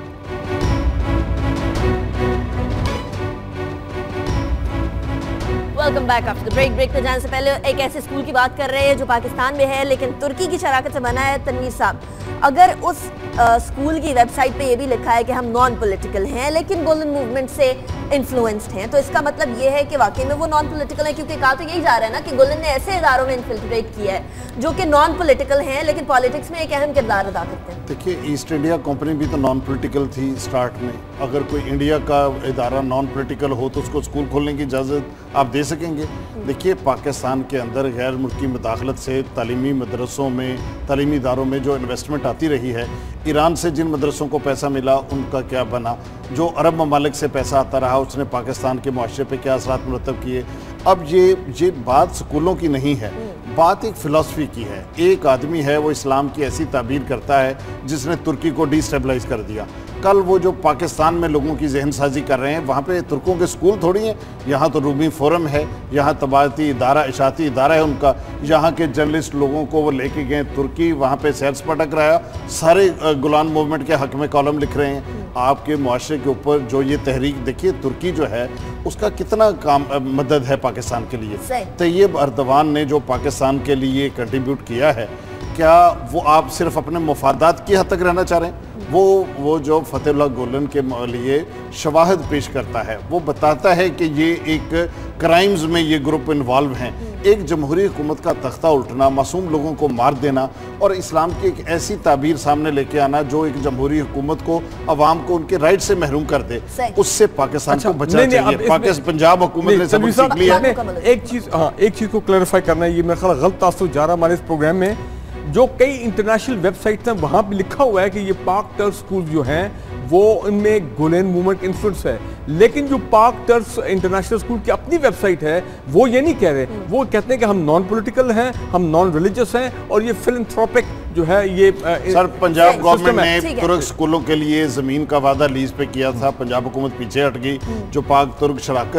Welcome back after break. Break پہ جانے سے پہلے ایک ایسے اسکول کی بات کر رہے ہیں جو پاکستان میں ہے لیکن ترکی کی شراکت سے بنا ہے. تنویر صاحب, اگر اس اسکول کی ویب سائٹ پہ یہ بھی لکھا ہے کہ ہم نان پولیٹیکل ہیں لیکن گولن موومنٹ سے انفلوئنسڈ ہیں, تو اس کا مطلب یہ ہے کہ واقعی میں وہ نان پولیٹیکل ہیں, کیونکہ کہا تو یہی جا رہا ہے نا کہ گولن نے ایسے اداروں میں انفلٹریٹ کیا ہے جو کہ نان پولیٹیکل ہیں لیکن پالیٹکس میں ایک اہم کردار ادا کرتے ہیں. دیکھیے ایسٹ انڈیا کمپنی بھی تو نان پولیٹیکل تھی اسٹارٹ میں, اگر کوئی انڈیا کا ادارہ نان پولیٹیکل ہو تو اس کو اسکول کھولنے کی اجازت آپ دے سکیں گے؟ دیکھیے پاکستان کے اندر غیر ملکی مداخلت سے تعلیمی مدرسوں میں, تعلیمی اداروں میں جو انویسٹمنٹ آتی رہی ہے, ایران سے جن مدرسوں کو پیسہ ملا ان کا کیا بنا, جو عرب ممالک سے پیسہ آتا رہا اس نے پاکستان کے معاشرے پہ کیا اثرات مرتب کیے. اب یہ یہ بات سکولوں کی نہیں ہے, بات ایک فلسفی کی ہے. ایک آدمی ہے وہ اسلام کی ایسی تعبیر کرتا ہے جس نے ترکی کو ڈی سٹیبلائز کر دیا. کل وہ جو پاکستان میں لوگوں کی ذہن سازی کر رہے ہیں, وہاں پہ ترکوں کے سکول تھوڑی ہیں, یہاں تو رومی فورم ہے, یہاں طباعتی ادارہ, اشاعتی ادارہ ہے ان کا, یہاں کے جرنلسٹ لوگوں کو وہ لے کے گئے ترکی, وہاں پہ سیر سپاٹا کرایا, سارے گولان موومنٹ کے حق میں کالم لکھ رہے ہیں. آپ کے معاشرے کے اوپر جو یہ تحریک, دیکھیے ترکی جو ہے اس کا کتنا کام مدد ہے پاکستان کے لیے. طیب اردوان نے جو پاکستان کے لیے کنٹریبیوٹ کیا ہے, کیا وہ آپ صرف اپنے مفادات کی حد تک رہنا چاہ رہے ہیں؟ وہ وہ جو فتح اللہ گولن کے لیے شواہد پیش کرتا ہے, وہ بتاتا ہے کہ یہ ایک کرائمز میں یہ گروپ انوالو ہیں. ایک جمہوری حکومت کا تختہ الٹنا, معصوم لوگوں کو مار دینا, اور اسلام کی ایک ایسی تعبیر سامنے لے کے آنا جو ایک جمہوری حکومت کو, عوام کو ان کے رائٹ سے محروم کر دے, اس سے پاکستان کو بچنا چاہیے. پاکستان پنجاب حکومت نے سبق سیکھ لیا. ایک چیز ہاں ایک چیز کو کلیریفائی کرنا ہے, یہ میرا خیال غلط تاثر جا رہا ہمارے اس پروگرام میں. جو کئی انٹرنیشنل ویب سائٹس ہیں وہاں پہ لکھا ہوا ہے کہ یہ پاک ٹرک سکول جو ہیں وہ ان میں گولین موومنٹ انفلوئنس ہے, لیکن جو پاک ٹرک انٹرنیشنل سکول کی اپنی ویب سائٹ ہے وہ یہ نہیں کہہ رہے. وہ کہتے ہیں کہ ہم نان پولیٹیکل ہیں, ہم نان ریلیجس ہیں, اور یہ فلنتھروپک جو ہے یہ. سر پنجاب گورنمنٹ نے ترک سکولوں کے لیے زمین کا وعدہ لیز پہ کیا تھا, پنجاب حکومت پیچھے ہٹ گئی. جو پاک ترک شراکت تھی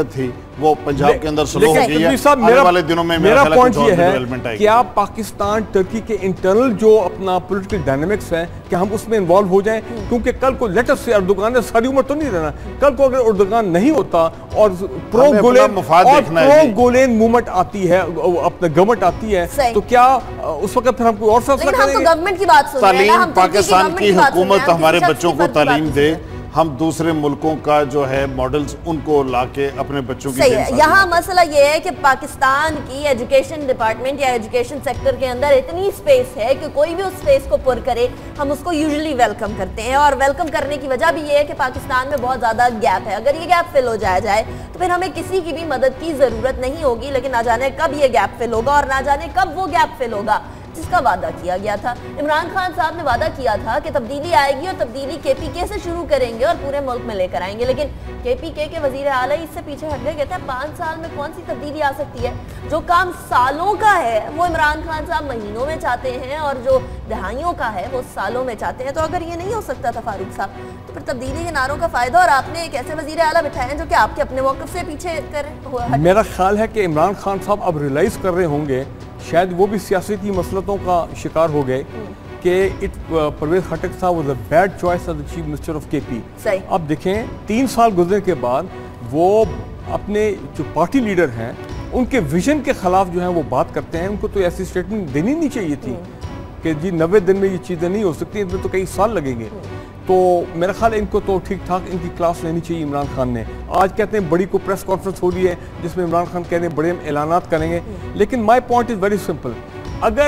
وہ پنجاب کے اندر سلو ہو گئی ہے. آنے والے دنوں میں میرا پوائنٹ یہ ہے کہ آپ پاکستان ٹرکی کے انٹرنل جو اپنا پولیٹیکل ڈائنامکس ہے کہ ہم اس میں انوالو ہو جائیں, کیونکہ کل کو لیٹر سے اردوغان نے ساری عمر تو نہیں رہنا. کل کو اگر اردوغان نہیں ہوتا اور پرو گولین اور پرو گولین موومنٹ آتی ہے, اپنا گورنمنٹ آتی ہے, تو کیا اس وقت پھر ہم کوئی اور فیصلہ کریں گے؟ گورنمنٹ کی بات سن رہے ہیں, تعلیم پاکستان کی حکومت ہمارے بچوں کو تعلیم دے, ہم دوسرے ملکوں کا جو ہے ماڈلز ان کو لا کے اپنے بچوں کی. یہاں مسئلہ یہ ہے کہ پاکستان کی ایجوکیشن ڈپارٹمنٹ یا ایجوکیشن سیکٹر کے اندر اتنی سپیس ہے کہ کوئی بھی اس سپیس کو پر کرے ہم اس کو یوزلی ویلکم کرتے ہیں, اور ویلکم کرنے کی وجہ بھی یہ ہے کہ پاکستان میں بہت زیادہ گیپ ہے. اگر یہ گیپ فل ہو جایا جائے تو پھر ہمیں کسی کی بھی مدد کی ضرورت نہیں ہوگی, لیکن نہ جانے کب یہ گیپ فل ہوگا اور نہ جانے کب وہ گیپ فل ہوگا جس کا وعدہ کیا گیا تھا. عمران خان صاحب نے وعدہ کیا تھا کہ تبدیلی آئے گی اور تبدیلی کے پی کے سے شروع کریں گے اور پورے ملک میں لے کر آئیں گے, لیکن کے پی کے کے وزیر اعلیٰ اس سے پیچھے ہٹ گئے. کہتے ہیں پانچ سال میں کون سی تبدیلی آ سکتی ہے؟ جو کام سالوں کا ہے وہ عمران خان صاحب مہینوں میں چاہتے ہیں, اور جو دہائیوں کا ہے وہ سالوں میں چاہتے ہیں. تو اگر یہ نہیں ہو سکتا تھا فاروق صاحب, تو پھر تبدیلی کے نعروں کا فائدہ, اور آپ نے ایک ایسے وزیر اعلیٰ بٹھائے ہیں جو کہ آپ کے اپنے موقف سے پیچھے کریں. میرا خیال ہے کہ عمران خان صاحب اب ریلائز کر رہے ہوں گے, شاید وہ بھی سیاسی مسلطوں کا شکار ہو گئے کہ پرویز خٹک صاحب was a bad choice as the chief minister of کے پی. اب دیکھیں تین سال گزرنے کے بعد وہ اپنے جو پارٹی لیڈر ہیں ان کے ویژن کے خلاف جو ہیں وہ بات کرتے ہیں. ان کو تو ایسی سٹیٹمنٹ دینی نہیں چاہیے تھی کہ جی نوے دن میں یہ چیزیں نہیں ہو سکتی, اس میں تو کئی سال لگیں گے. تو میرا خیال ہے ان کو تو ٹھیک ٹھاک ان کی کلاس لینی چاہیے عمران خان نے. آج کہتے ہیں بڑی کو پریس کانفرنس ہو رہی ہے جس میں عمران خان کہتے ہیں بڑے اعلانات کریں گے, لیکن my point is very simple. اگر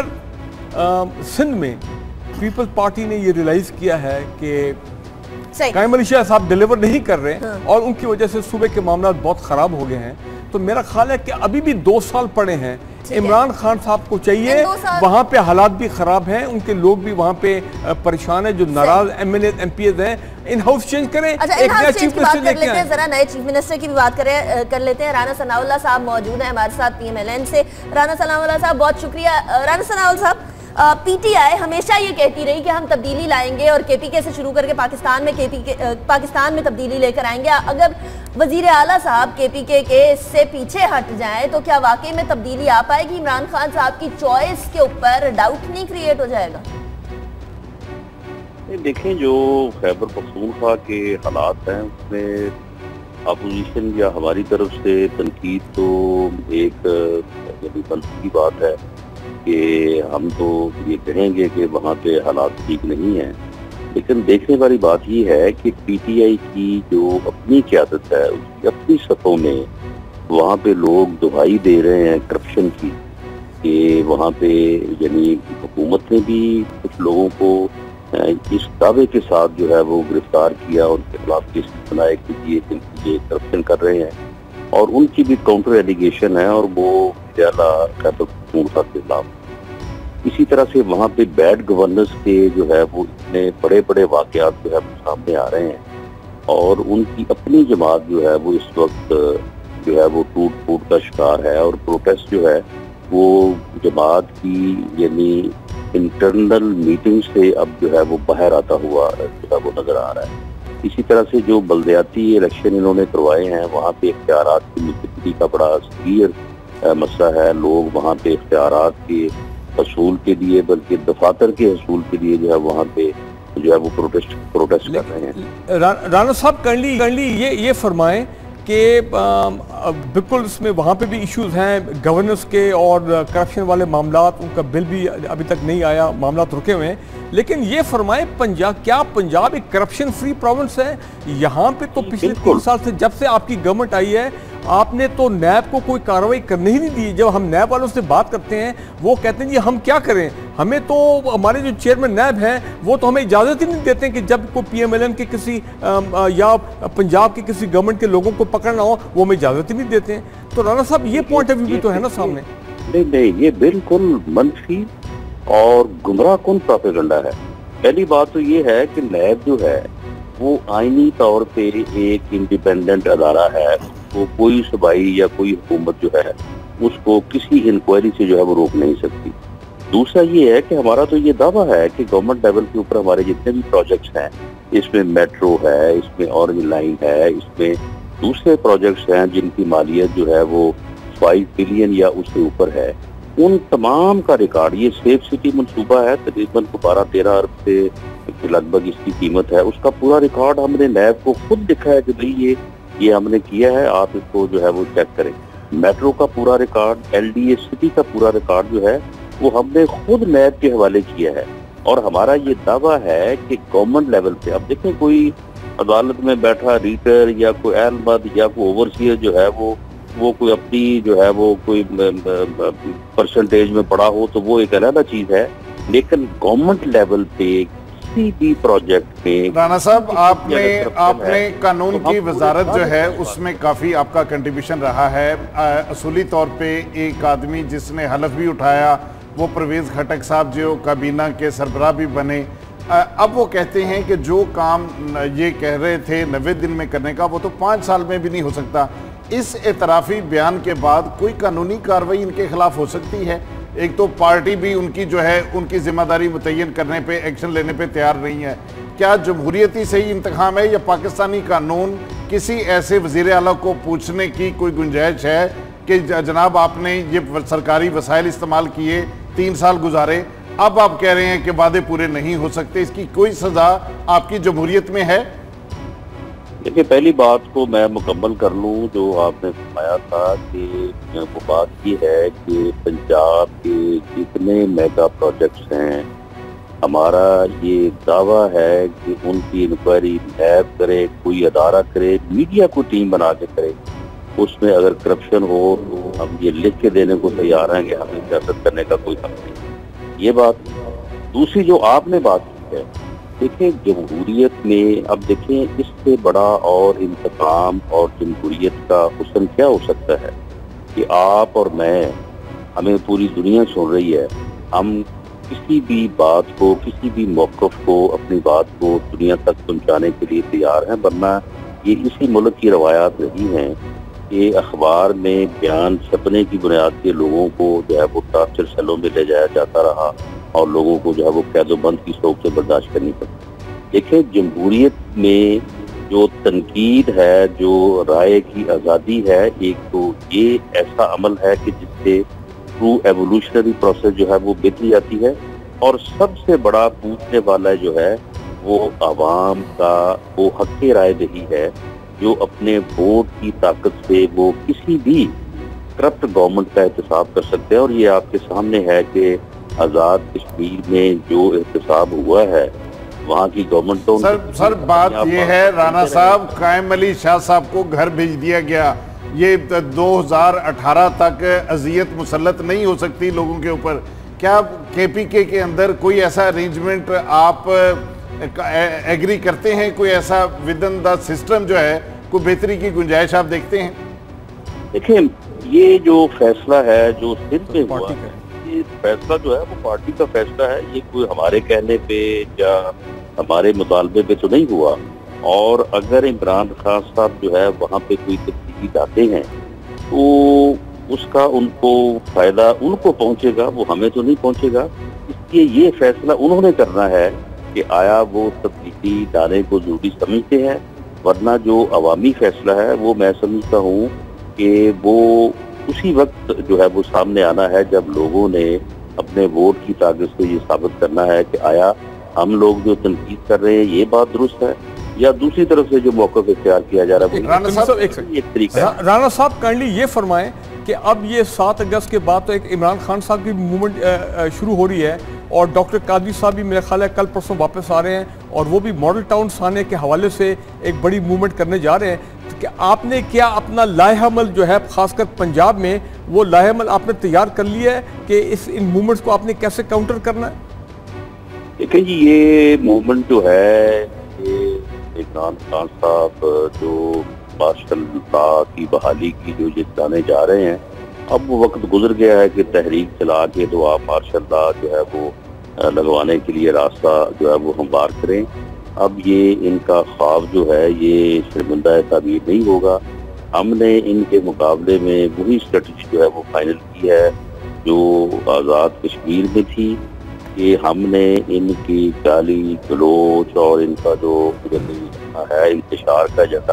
سندھ میں پیپلز پارٹی نے یہ ریلائز کیا ہے کہ قائم علی شاہ صاحب ڈیلیور نہیں کر رہے اور ان کی وجہ سے صوبے کے معاملات بہت خراب ہو گئے ہیں, تو میرا خیال ہے کہ ابھی بھی دو سال پڑے ہیں. عمران خان صاحب کو چاہیے, وہاں پہ حالات بھی خراب ہیں, ان کے لوگ بھی وہاں پہ پریشان ہیں, جو ناراض M L A M P As ہیں, ان ہاؤس چینج کریں, ایک نیا چیف منسٹر لے کے آئیں. ذرا نئے چیف منسٹر کی بھی بات کر لیتے ہیں. رانا ثناء اللہ صاحب موجود ہیں ہمارے ساتھ پی ایم ایل این سے. رانا ثناء اللہ صاحب بہت شکریہ. رانا ثناء اللہ صاحب, پی ٹی آئی ہمیشہ یہ کہتی رہی کہ ہم تبدیلی لائیں گے اور کے پی کے سے شروع کر کے پاکستان میں کے پی کے پاکستان میں تبدیلی لے کر آئیں گے. اگر وزیر اعلیٰ صاحب کے پی کے کے اس سے پیچھے ہٹ جائیں تو کیا واقعی میں تبدیلی آ پائے گی؟ عمران خان صاحب کی چوائس کے اوپر ڈاؤٹ نہیں کریٹ ہو جائے گا؟ دیکھیں جو خیبر پختونخوا کے حالات ہیں اس میں اپوزیشن یا ہماری طرف سے تنقید تو ایک منفی بات ہے کہ ہم تو یہ کہیں گے کہ وہاں پہ حالات ٹھیک نہیں ہیں, لیکن دیکھنے والی بات یہ ہے کہ پی ٹی آئی کی جو اپنی قیادت ہے اس کی اپنی سطحوں میں وہاں پہ لوگ دہائی دے رہے ہیں کرپشن کی, کہ وہاں پہ یعنی حکومت نے بھی کچھ لوگوں کو اس دعوے کے ساتھ جو ہے وہ گرفتار کیا اور ان کے خلاف کیس بنائے کہ یہ یہ کرپشن کر رہے ہیں, اور ان کی بھی کاؤنٹر ایلیگیشن ہے اور وہ زیادہ خیبر پختونخوا کے خلاف. اسی طرح سے وہاں پہ بیڈ گورننس کے جو ہے وہ اتنے بڑے بڑے واقعات جو ہے وہ سامنے آ رہے ہیں, اور ان کی اپنی جماعت جو ہے وہ اس وقت جو ہے وہ ٹوٹ پھوٹ کا شکار ہے, اور پروٹیسٹ جو ہے وہ جماعت کی یعنی انٹرنل میٹنگ سے اب جو ہے وہ باہر آتا ہوا جو ہے وہ نظر آ رہا ہے. اسی طرح سے جو بلدیاتی الیکشن انہوں نے کروائے ہیں وہاں پہ اختیارات کی ملکیتی کا بڑا سیویئر مسئلہ ہے. لوگ وہاں پہ اختیارات کے حصول کے لیے بلکہ دفاتر کے حصول کے لیے جو ہے وہاں پہ جو ہے وہ پروٹیسٹ پروٹیسٹ کر رہے ہیں. رانا صاحب کرلی کرلی یہ یہ فرمائیں کہ بالکل اس میں وہاں پہ بھی ایشوز ہیں گورننس کے اور کرپشن والے معاملات, ان کا بل بھی ابھی تک نہیں آیا, معاملات رکے ہوئے ہیں, لیکن یہ فرمائیں پنجاب کیا پنجاب ایک کرپشن فری پروونس ہے؟ یہاں پہ تو پچھلے تین سال سے جب سے آپ کی گورنمنٹ آئی ہے آپ نے تو نیب کو کوئی کارروائی کرنے ہی نہیں دی. جب ہم نیب والوں سے بات کرتے ہیں وہ کہتے ہیں جی ہم کیا کریں, ہمیں تو ہمارے جو چیئرمین نیب ہیں وہ تو ہمیں اجازت ہی نہیں دیتے کہ جب کوئی پی ایم ایل این کے کسی یا پنجاب کے کسی گورنمنٹ کے لوگوں کو پکڑنا ہو وہ ہمیں اجازت ہی نہیں دیتے ہیں. تو رانا صاحب یہ پوائنٹ آف ویو بھی تو ہے نا سامنے. نہیں نہیں یہ بالکل منفی اور گمراہ کن پروپیگنڈا ہے. پہلی بات تو یہ ہے کہ نیب جو ہے وہ آئینی طور پہ ایک انڈیپینڈنٹ ادارہ ہے, وہ کوئی صوبائی یا کوئی حکومت جو ہے اس کو کسی انکوائری سے جو ہے وہ روک نہیں سکتی. دوسرا یہ ہے کہ ہمارا تو یہ دعویٰ ہے کہ گورنمنٹ لیول کے اوپر ہمارے جتنے بھی پروجیکٹس ہیں, اس میں میٹرو ہے, اس میں اورنج لائن ہے, اس میں دوسرے پروجیکٹس ہیں جن کی مالیت جو ہے وہ فائیو بلین یا اس سے اوپر ہے، ان تمام کا ریکارڈ، یہ سیف سٹی منصوبہ ہے تقریباً بارہ تیرہ ارب سے لگ بھگ اس کی قیمت ہے، اس کا پورا ریکارڈ ہم نے نیب کو خود دکھا ہے کہ بھئی یہ یہ ہم نے کیا ہے، آپ اس کو جو ہے وہ چیک کریں۔ میٹرو کا پورا record, L D A city کا پورا ریکارڈ جو ہے وہ ہم نے خود نیب کے حوالے کیا ہے، اور ہمارا یہ دعویٰ ہے کہ گورنمنٹ لیول پہ، اب دیکھیں کوئی عدالت میں بیٹھا ریٹر یا کوئی اہل مد یا کوئی اوورسیئر جو ہے وہ وہ کوئی اپنی جو ہے وہ کوئی پرسنٹیج میں پڑا ہو تو وہ ایک علیحدہ چیز ہے، لیکن گورنمنٹ لیول پہ کسی بھی پروجیکٹ میں رانا صاحب آپ نے آپ نے قانون کی وزارت جو ہے اس میں کافی آپ کا کنٹریبیوشن رہا ہے۔ اصولی طور پہ ایک آدمی جس نے حلف بھی اٹھایا وہ پرویز خٹک صاحب جو کابینہ کے سربراہ بھی بنے، اب وہ کہتے ہیں کہ جو کام یہ کہہ رہے تھے نوے دن میں کرنے کا وہ تو پانچ سال میں بھی نہیں ہو سکتا۔ اس اعترافی بیان کے بعد کوئی قانونی کارروائی ان کے خلاف ہو سکتی ہے؟ ایک تو پارٹی بھی ان کی جو ہے ان کی ذمہ داری متعین کرنے پہ، ایکشن لینے پہ تیار نہیں ہے، کیا جمہوریتی صحیح انتخاب ہے یا پاکستانی قانون کسی ایسے وزیر اعلیٰ کو پوچھنے کی کوئی گنجائش ہے کہ جناب آپ نے یہ سرکاری وسائل استعمال کیے، تین سال گزارے، اب آپ کہہ رہے ہیں کہ وعدے پورے نہیں ہو سکتے، اس کی کوئی سزا آپ کی جمہوریت میں ہے؟ دیکھیں پہلی بات کو میں مکمل کر لوں جو آپ نے فرمایا تھا کہ وہ بات یہ ہے کہ پنجاب کے جتنے میگا پروجیکٹس ہیں ہمارا یہ دعویٰ ہے کہ ان کی انکوائری نیب کرے، کوئی ادارہ کرے، میڈیا کو ٹیم بنا کے کرے، اس میں اگر کرپشن ہو تو ہم یہ لکھ کے دینے کو تیار ہیں کہ ہمیں سیاست کرنے کا کوئی حق نہیں۔ یہ بات دوسری جو آپ نے بات کی ہے، دیکھیں جمہوریت میں اب دیکھیں اس سے بڑا اور انتقام اور جمہوریت کا حسن کیا ہو سکتا ہے کہ آپ اور میں، ہمیں پوری دنیا سن رہی ہے، ہم کسی بھی بات کو، کسی بھی موقف کو، اپنی بات کو دنیا تک پہنچانے کے لیے تیار ہیں، ورنہ یہ اسی ملک کی روایات رہی ہیں کہ اخبار میں بیان چھپنے کی بنیاد پہ لوگوں کو جو ہے وہ ٹارچر سیلوں میں لے جایا جاتا رہا اور لوگوں کو جو ہے وہ قید و بند کی سوگ سے برداشت کرنی پڑتی۔ دیکھیں جمہوریت میں جو تنقید ہے، جو رائے کی آزادی ہے، ایک تو یہ ایسا عمل ہے کہ جس سے تھرو ایوولوشنری پروسیس جو ہے وہ بہتری آتی ہے، اور سب سے بڑا پوچھنے والا جو ہے وہ عوام کا وہ حق رائے دہی ہے، جو اپنے ووٹ کی طاقت سے وہ کسی بھی کرپٹ گورنمنٹ کا احتساب کر سکتے ہیں، اور یہ آپ کے سامنے ہے کہ آزاد کشمیر میں جو احتساب ہوا ہے وہاں کی گورنمنٹ تو سر سر بات یہ ہے رانا صاحب، قائم علی شاہ صاحب کو گھر بھیج دیا گیا، یہ دو ہزار اٹھارہ تک اذیت مسلط نہیں ہو سکتی لوگوں کے اوپر، کیا کے پی کے کے اندر کوئی ایسا ارینجمنٹ آپ ایگری کرتے ہیں؟ کوئی ایسا ودن دا سسٹم جو ہے کوئی بہتری کی گنجائش آپ دیکھتے ہیں؟ دیکھیں یہ جو فیصلہ ہے جو سندھ میں ہوا ہے، یہ فیصلہ جو ہے وہ پارٹی کا فیصلہ ہے، یہ کوئی ہمارے کہنے پہ یا ہمارے مطالبے پہ تو نہیں ہوا، اور اگر عمران خان صاحب جو ہے وہاں پہ کوئی تبدیلی لاتے ہیں تو اس کا ان کو فائدہ ان کو پہنچے گا، وہ ہمیں تو نہیں پہنچے گا، اس لیے یہ فیصلہ انہوں نے کرنا ہے کہ آیا وہ تبدیلی لانے کو ضروری سمجھتے ہیں، ورنہ جو عوامی فیصلہ ہے وہ میں سمجھتا ہوں کہ وہ اسی وقت جو ہے وہ سامنے آنا ہے جب لوگوں نے اپنے ووٹ کی طاقت سے یہ ثابت کرنا ہے کہ آیا ہم لوگ جو تنقید کر رہے ہیں یہ بات درست ہے، یا دوسری طرف سے جو موقف اختیار کیا جا رہا ہے رانا صاحب ایک طریقہ ہے۔ رانا صاحب کائنڈلی یہ فرمائیں کہ اب یہ سات اگست کے بعد تو ایک عمران خان صاحب کی موومنٹ شروع ہو رہی ہے، اور ڈاکٹر قادری صاحب بھی میرے خیال ہے کل پرسوں واپس آ رہے ہیں، اور وہ بھی ماڈل ٹاؤنز آنے کے حوالے سے ایک بڑی موومنٹ کرنے جا رہے ہیں، کہ آپ نے کیا اپنا لائحہ عمل جو ہے خاص کر پنجاب میں وہ لائحہ عمل آپ نے تیار کر لیا ہے کہ اس ان موومنٹس کو آپ نے کیسے کاؤنٹر کرنا ہے؟ دیکھیں جی یہ موومنٹ جو ہے یہ عمران خان صاحب جو مارشل لا کی بحالی کی جو جتانے جا رہے ہیں، اب وہ وقت گزر گیا ہے کہ تحریک چلا کے تو آپ مارشل لا جو ہے وہ لگوانے کے لیے راستہ جو ہے وہ ہموار کریں۔ اب یہ ان کا خواب جو ہے یہ شرمندہ تعبیر نہیں ہوگا، ہم نے ان کے مقابلے میں وہی اسٹریٹجی جو ہے وہ فائنل کی ہے جو آزاد کشمیر میں تھی، کہ ہم نے ان کی گالی گلوچ اور ان کا جو ہے انتشار کا ایجنڈا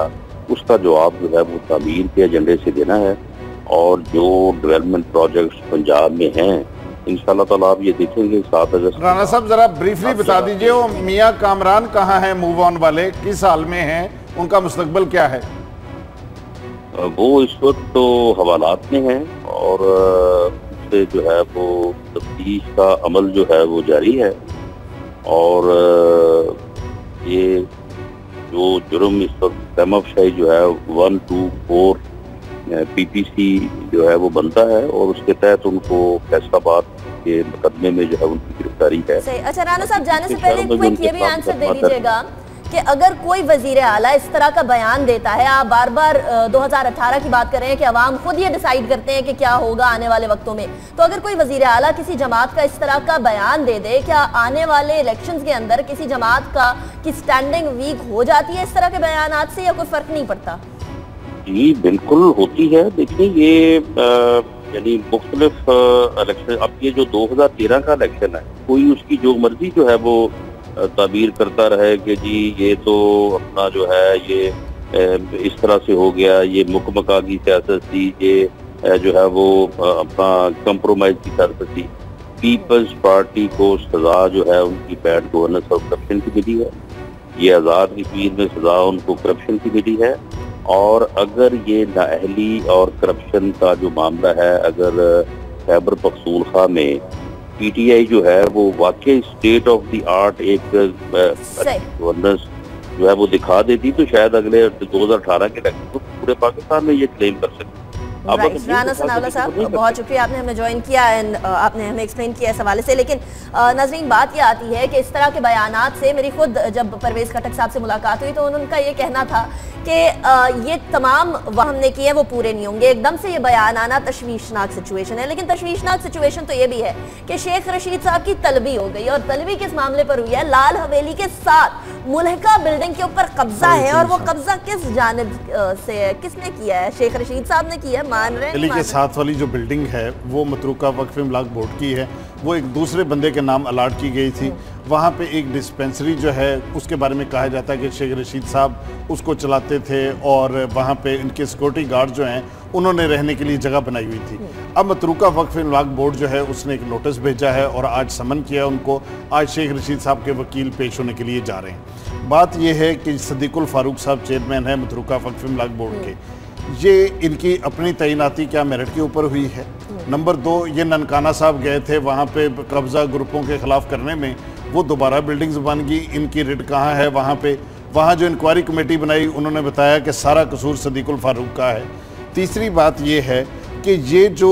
اس کا جواب جو ہے وہ تعمیر کے ایجنڈے سے دینا ہے، اور جو ڈیولپمنٹ پروجیکٹس پنجاب میں ہیں انشاءاللہ تعالیٰ آپ یہ دیکھیں گے سات اگست۔ رانا صاحب ذرا بریفلی بتا دیجئے وہ میاں کامران کہاں ہیں، موو آن والے کس حال میں ہیں، ان کا مستقبل کیا ہے؟ وہ اس وقت تو حوالات میں ہیں، اور اس سے جو ہے وہ تفتیش کا عمل جو ہے وہ جاری ہے، اور یہ جو جرم اس وقت ایم ایف شاہی جو ہے one two four P P C جو ہے وہ بنتا ہے، اور اس کے تحت ان کو فیصل آباد کے مقدمے میں جو ہے ان کی گرفتاری ہے۔ اچھا رانا صاحب جانے سے پہلے کوئک یہ بھی آنسر دے دیجئے گا کہ اگر کوئی وزیر اعلیٰ اس طرح کا بیان دیتا ہے، آپ بار بار دو ہزار اٹھارہ کی بات کر رہے ہیں کہ عوام خود یہ ڈیسائیڈ کرتے ہیں کہ کیا ہوگا آنے والے وقتوں میں، تو اگر کوئی وزیر اعلیٰ کسی جماعت کا اس طرح کا بیان دے دے، کیا آنے والے الیکشنز کے اندر کسی جماعت کا کی سٹینڈنگ ویک ہو جاتی ہے اس طرح کے بیانات سے، یا کوئی فرق نہیں پڑتا؟ جی بالکل ہوتی ہے۔ دیکھیں یہ یعنی مختلف الیکشن، اب یہ جو دو ہزار تیرہ کا الیکشن ہے، کوئی اس کی جو مرضی جو ہے وہ تعبیر کرتا رہے کہ جی یہ تو اپنا جو ہے یہ اس طرح سے ہو گیا، یہ مکمکا کی سیاست تھی، یہ جو ہے وہ اپنا کمپرومائز کی سیاست تھی۔ پیپلز پارٹی کو سزا جو ہے ان کی بیڈ گورننس اور کرپشن کی ملی ہے، یہ آزاد کشمیر میں سزا ان کو کرپشن کی ملی ہے، اور اگر یہ نااہلی اور کرپشن کا جو معاملہ ہے، اگر خیبر پختونخوا میں پی ٹی آئی جو ہے وہ واقعی اسٹیٹ آف دی آرٹ ایک گورننس جو ہے وہ دکھا دیتی، تو شاید اگلے دو ہزار اٹھارہ کے الیکشن کو پورے پاکستان میں یہ کلیم کر سکتے۔ رانا ثناءاللہ صاحب بہت شکریہ، آپ نے ہمیں جوائن کیا، آپ نے ہمیں ایکسپلین کیا اس حوالے سے، لیکن ناظرین بات یہ آتی ہے کہ اس طرح کے بیانات سے میری خود جب پرویز خٹک صاحب سے ملاقات ہوئی تو ان کا یہ کہنا تھا کہ یہ تمام وہ ہم نے کیے ہیں وہ پورے نہیں ہوں گے، ایک دم سے یہ بیان آنا تشویشناک سچویشن ہے، لیکن تشویشناک سچویشن تو یہ بھی ہے کہ شیخ رشید صاحب کی طلبی ہو گئی، اور طلبی کس معاملے پر ہوئی ہے؟ لال حویلی کے ساتھ ملحقہ بلڈنگ کے اوپر قبضہ ہے، اور وہ قبضہ کس جانب سے ہے، کس نے کیا ہے؟ شیخ رشید صاحب نے کی ہے، مان رہے ہیں؟ دلی کے ساتھ والی جو بلڈنگ ہے وہ متروکہ وقف املاک بورڈ کی ہے، وہ ایک دوسرے بندے کے نام الاٹ کی گئی تھی۔ وہاں پہ ایک ڈسپینسری جو ہے اس کے بارے میں کہا جاتا ہے کہ شیخ رشید صاحب اس کو چلاتے تھے، اور وہاں پہ ان کے سیکورٹی گارڈ جو ہیں انہوں نے رہنے کے لیے جگہ بنائی ہوئی تھی۔ اب متروکہ وقف املاک بورڈ جو ہے اس نے ایک نوٹس بھیجا ہے، اور آج سمن کیا ان کو، آج شیخ رشید صاحب کے وکیل پیش ہونے کے لیے جا رہے ہیں۔ بات یہ ہے کہ صدیق الفاروق صاحب چیئرمین ہیں متروکہ وقف املاک بورڈ کے، یہ ان کی اپنی تعیناتی کیا میرٹ کے اوپر ہوئی ہے؟ نمبر دو، یہ ننکانہ صاحب گئے تھے وہاں پہ قبضہ گروپوں کے خلاف کرنے میں، وہ دوبارہ بلڈنگز بن گئی، ان کی ریٹ کہاں ہے وہاں پہ؟ وہاں جو انکوائری کمیٹی بنائی انہوں نے بتایا کہ سارا قصور صدیق الفاروق کا ہے۔ تیسری بات یہ ہے کہ یہ جو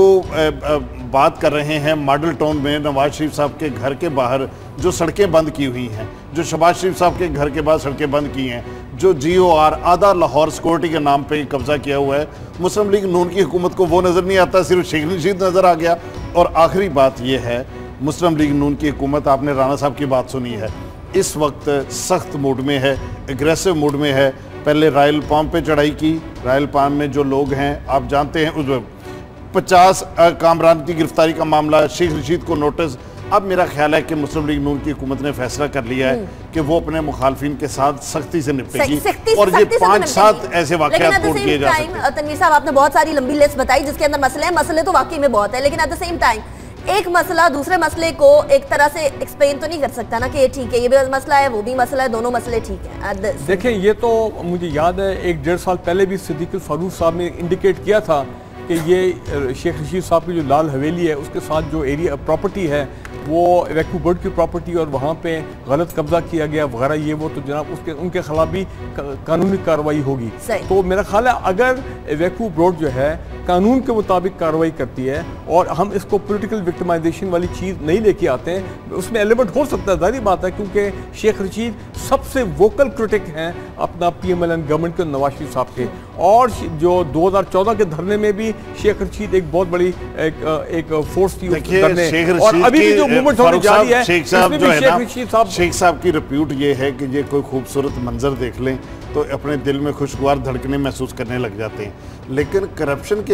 بات کر رہے ہیں ماڈل ٹاؤن میں نواز شریف صاحب کے گھر کے باہر جو سڑکیں بند کی ہوئی ہیں، جو شہباز شریف صاحب کے گھر کے باہر سڑکیں بند کی ہیں، جو جی او آر آدھا لاہور سیکورٹی کے نام پہ قبضہ کیا ہوا ہے، مسلم لیگ نون کی حکومت کو وہ نظر نہیں آتا، صرف شیخ رشید نظر آ گیا۔ اور آخری بات یہ ہے، مسلم لیگ نون کی حکومت، آپ نے رانا صاحب کی بات سنی ہے، اس وقت سخت موڈ میں ہے، اگریسو موڈ میں ہے۔ پہلے رائل پام پہ چڑھائی کی، رائل پام میں جو لوگ ہیں آپ جانتے ہیں، اس پچاس کامران کی گرفتاری کا معاملہ، شیخ رشید کو نوٹس۔ اب میرا خیال ہے کہ مسلم لیگ نون کی حکومت نے فیصلہ کر لیا ہے کہ وہ اپنے مخالفین کے ساتھ سختی سے نپٹے گی، اور یہ پانچ سات ایسے واقعات پوٹ کیے جا سکتے ہیں۔ تنویر صاحب آپ نے بہت ساری لمبی لسٹ بتائی جس کے اندر مسئلے ہیں، مسئلے تو واقعی میں بہت ہے، لیکن ایٹ دا سیم ٹائم ایک مسئلہ دوسرے مسئلے کو ایک طرح سے ایکسپلین تو نہیں کر سکتا نا کہ یہ ٹھیک ہے، یہ بھی مسئلہ ہے وہ بھی مسئلہ ہے، دونوں مسئلے ٹھیک ہیں۔ دیکھیں یہ تو مجھے یاد ہے ایک ڈیڑھ سال پہلے بھی صدیق الفاروق صاحب نے انڈیکیٹ کیا تھا کہ یہ شیخ رشید صاحب کی جو لال حویلی ہے اس کے ساتھ جو ایریا پراپرٹی ہے وہ ویکو برڈ کی پراپرٹی، اور وہاں پہ غلط قبضہ کیا گیا وغیرہ یہ وہ، تو جناب اس کے ان کے خلاف بھی قانونی کارروائی ہوگی۔ تو میرا خیال ہے اگر ویکو برڈ جو ہے قانون کے مطابق کارروائی کرتی ہے اور ہم اس کو پولیٹیکل وکٹمائزیشن والی چیز نہیں لے کے آتے ہیں، اس میں ایلیمنٹ ہو سکتا ہے، ظاہری بات ہے، کیونکہ شیخ رشید سب سے ووکل کرٹک ہیں اپنا P M L N government کے نواز شریف صاحب کے، اور جو دو ہزار چودہ کے دھرنے میں بھی شیخ رشید ایک بہت بڑی ایک فورس تھی اس دھرنے، اور ابھی بھی جو موومنٹ ہونے جاری ہے شیخ صاحب جو ہے نا، شیخ صاحب کی ریپیوٹ یہ ہے کہ یہ کوئی خوبصورت منظر دیکھ لیں تو اپنے دل میں خوشگوار دھڑکنے محسوس کرنے لگ جاتے ہیں، لیکن کرپشن کے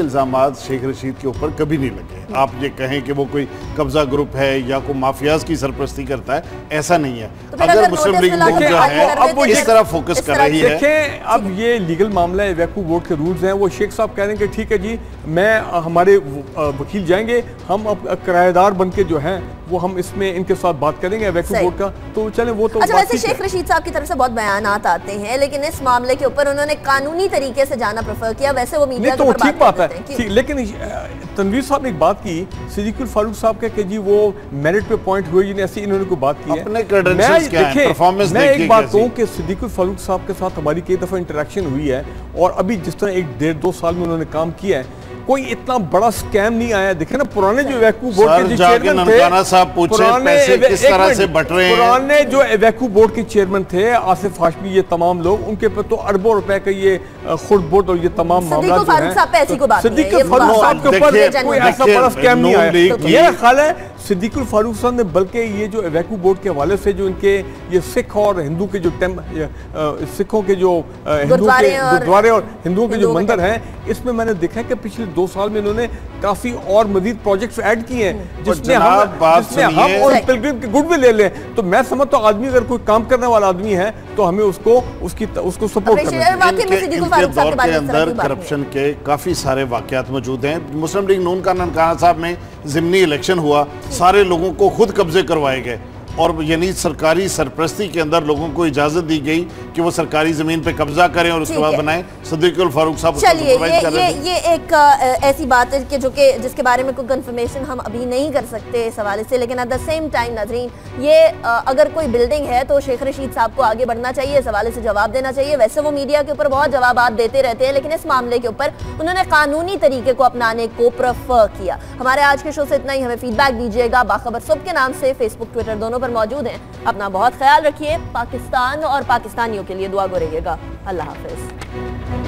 इल्ज़ामात शेख रशीद के ऊपर कभी नहीं लगे। आप ये कहें कि वो कोई कब्जा ग्रुप है या कोई माफियाज की सरपरस्ती करता है, ऐसा नहीं है। तो फिर अगर अगर मुस्लिम नोटिस लीग मिला नून के जो आगे है कर अब देते वो हैं, इस तरह फोकस इस कर तरह रही है। देखें, अब ये लीगल मामला है, वैकू बोर्ड के रूल्स हैं, वो शेख साहब कह रहे हैं कि ठीक है जी, मैं हमारे वकील जाएंगे, हम अब किराएदार बन के जो हैं वो हम इसमें इनके साथ बात करेंगे वैकू बोर्ड का, तो चले वो तो अच्छा। वैसे शेख रशीद साहब की तरफ से बहुत बयानात आते हैं, लेकिन इस मामले के ऊपर उन्होंने कानूनी तरीके से जाना प्रेफर किया। वैसे वो मीडिया नहीं तो ठीक बात है, ठीक। लेकिन तनवीर साहब ने एक बात की, सिद्दीकुल फारूक साहब के कि जी वो मेरिट पे पॉइंट हुए, जिन्हें ऐसी इन्होंने कोई बात की है। अपने क्रेडेंशियल्स क्या हैं, परफॉर्मेंस मैं देखिए एक बात कैसी। कहूं कि सिद्दीकुल फारूक साहब के साथ हमारी कई दफा इंटरेक्शन हुई है, और अभी जिस तरह एक डेढ़ दो साल में उन्होंने काम किया है, कोई इतना बड़ा स्कैम नहीं आया। देखे ना, पुराने जो वैकू बोर्ड के जो चेयरमैन थे, ननकाना साहब पूछे पैसे किस तरह से बट रहे हैं। पुराने जो वैकू बोर्ड के चेयरमैन थे, आसिफ हाशमी, ये तमाम लोग, उनके पर तो अरबों रुपए का ये खुर्द बोर्ड और ये तमाम मामला जो है, सिद्दीकुल फारूक साहब के ऊपर कोई ऐसा बड़ा स्कैम नहीं आया। मेरा ख्याल है सिद्दीकुल फारूक साहब ने, बल्कि ये जो वैकू बोर्ड के हवाले से जो इनके ये सिख और हिंदू के जो टेम सिखों के जो हिंदू के गुरुद्वारे और हिंदुओं के जो मंदिर हैं, इसमें मैंने देखा है कि पिछले दो साल में इन्होंने काफी और मजीद प्रोजेक्ट्स ऐड किए हैं, जिसमें हम जिसमें हम और पिलग्रिम के गुड भी ले लें। तो मैं समझता हूँ आदमी अगर कोई काम करने वाला आदमी है तो हमें उसको उसकी उसको सपोर्ट करना चाहिए। इनके दौर के अंदर करप्शन के काफी सारे वाकयात मौजूद हैं। मुस्लिम लीग नून का ननकाना साहब में ज़िमनी इलेक्शन हुआ, सारे लोगों को खुद कब्जे करवाए गए, और यानी सरकारी सरपरस्ती के अंदर लोगों को इजाजत दी गई कि वो सरकारी जमीन पे कब्जा करें और उसके बाद बनाएं। सिद्दीकुल फारूक साहब चलिए, ये ये ये एक ऐसी बात है कि जो कि जिसके बारे में कोई कंफर्मेशन हम अभी नहीं कर सकते इस हवाले से, लेकिन एट द सेम टाइम नाज़रीन, ये अगर कोई बिल्डिंग है तो शेख रशीद साहब को आगे बढ़ना चाहिए, इस हवाले से जवाब देना चाहिए। वैसे वो मीडिया के ऊपर बहुत जवाब देते रहते हैं, लेकिन इस मामले के ऊपर उन्होंने कानूनी तरीके को अपनाने को प्रेफर किया। हमारे आज के शो से इतना ही। हमें फीडबैक दीजिएगा, बाखबर सुबह के नाम से फेसबुक ट्विटर दोनों पर मौजूद हैं। अपना बहुत ख्याल रखिए। पाकिस्तान और पाकिस्तानियों के लिए दुआ गो रहिएगा। अल्लाह हाफिज।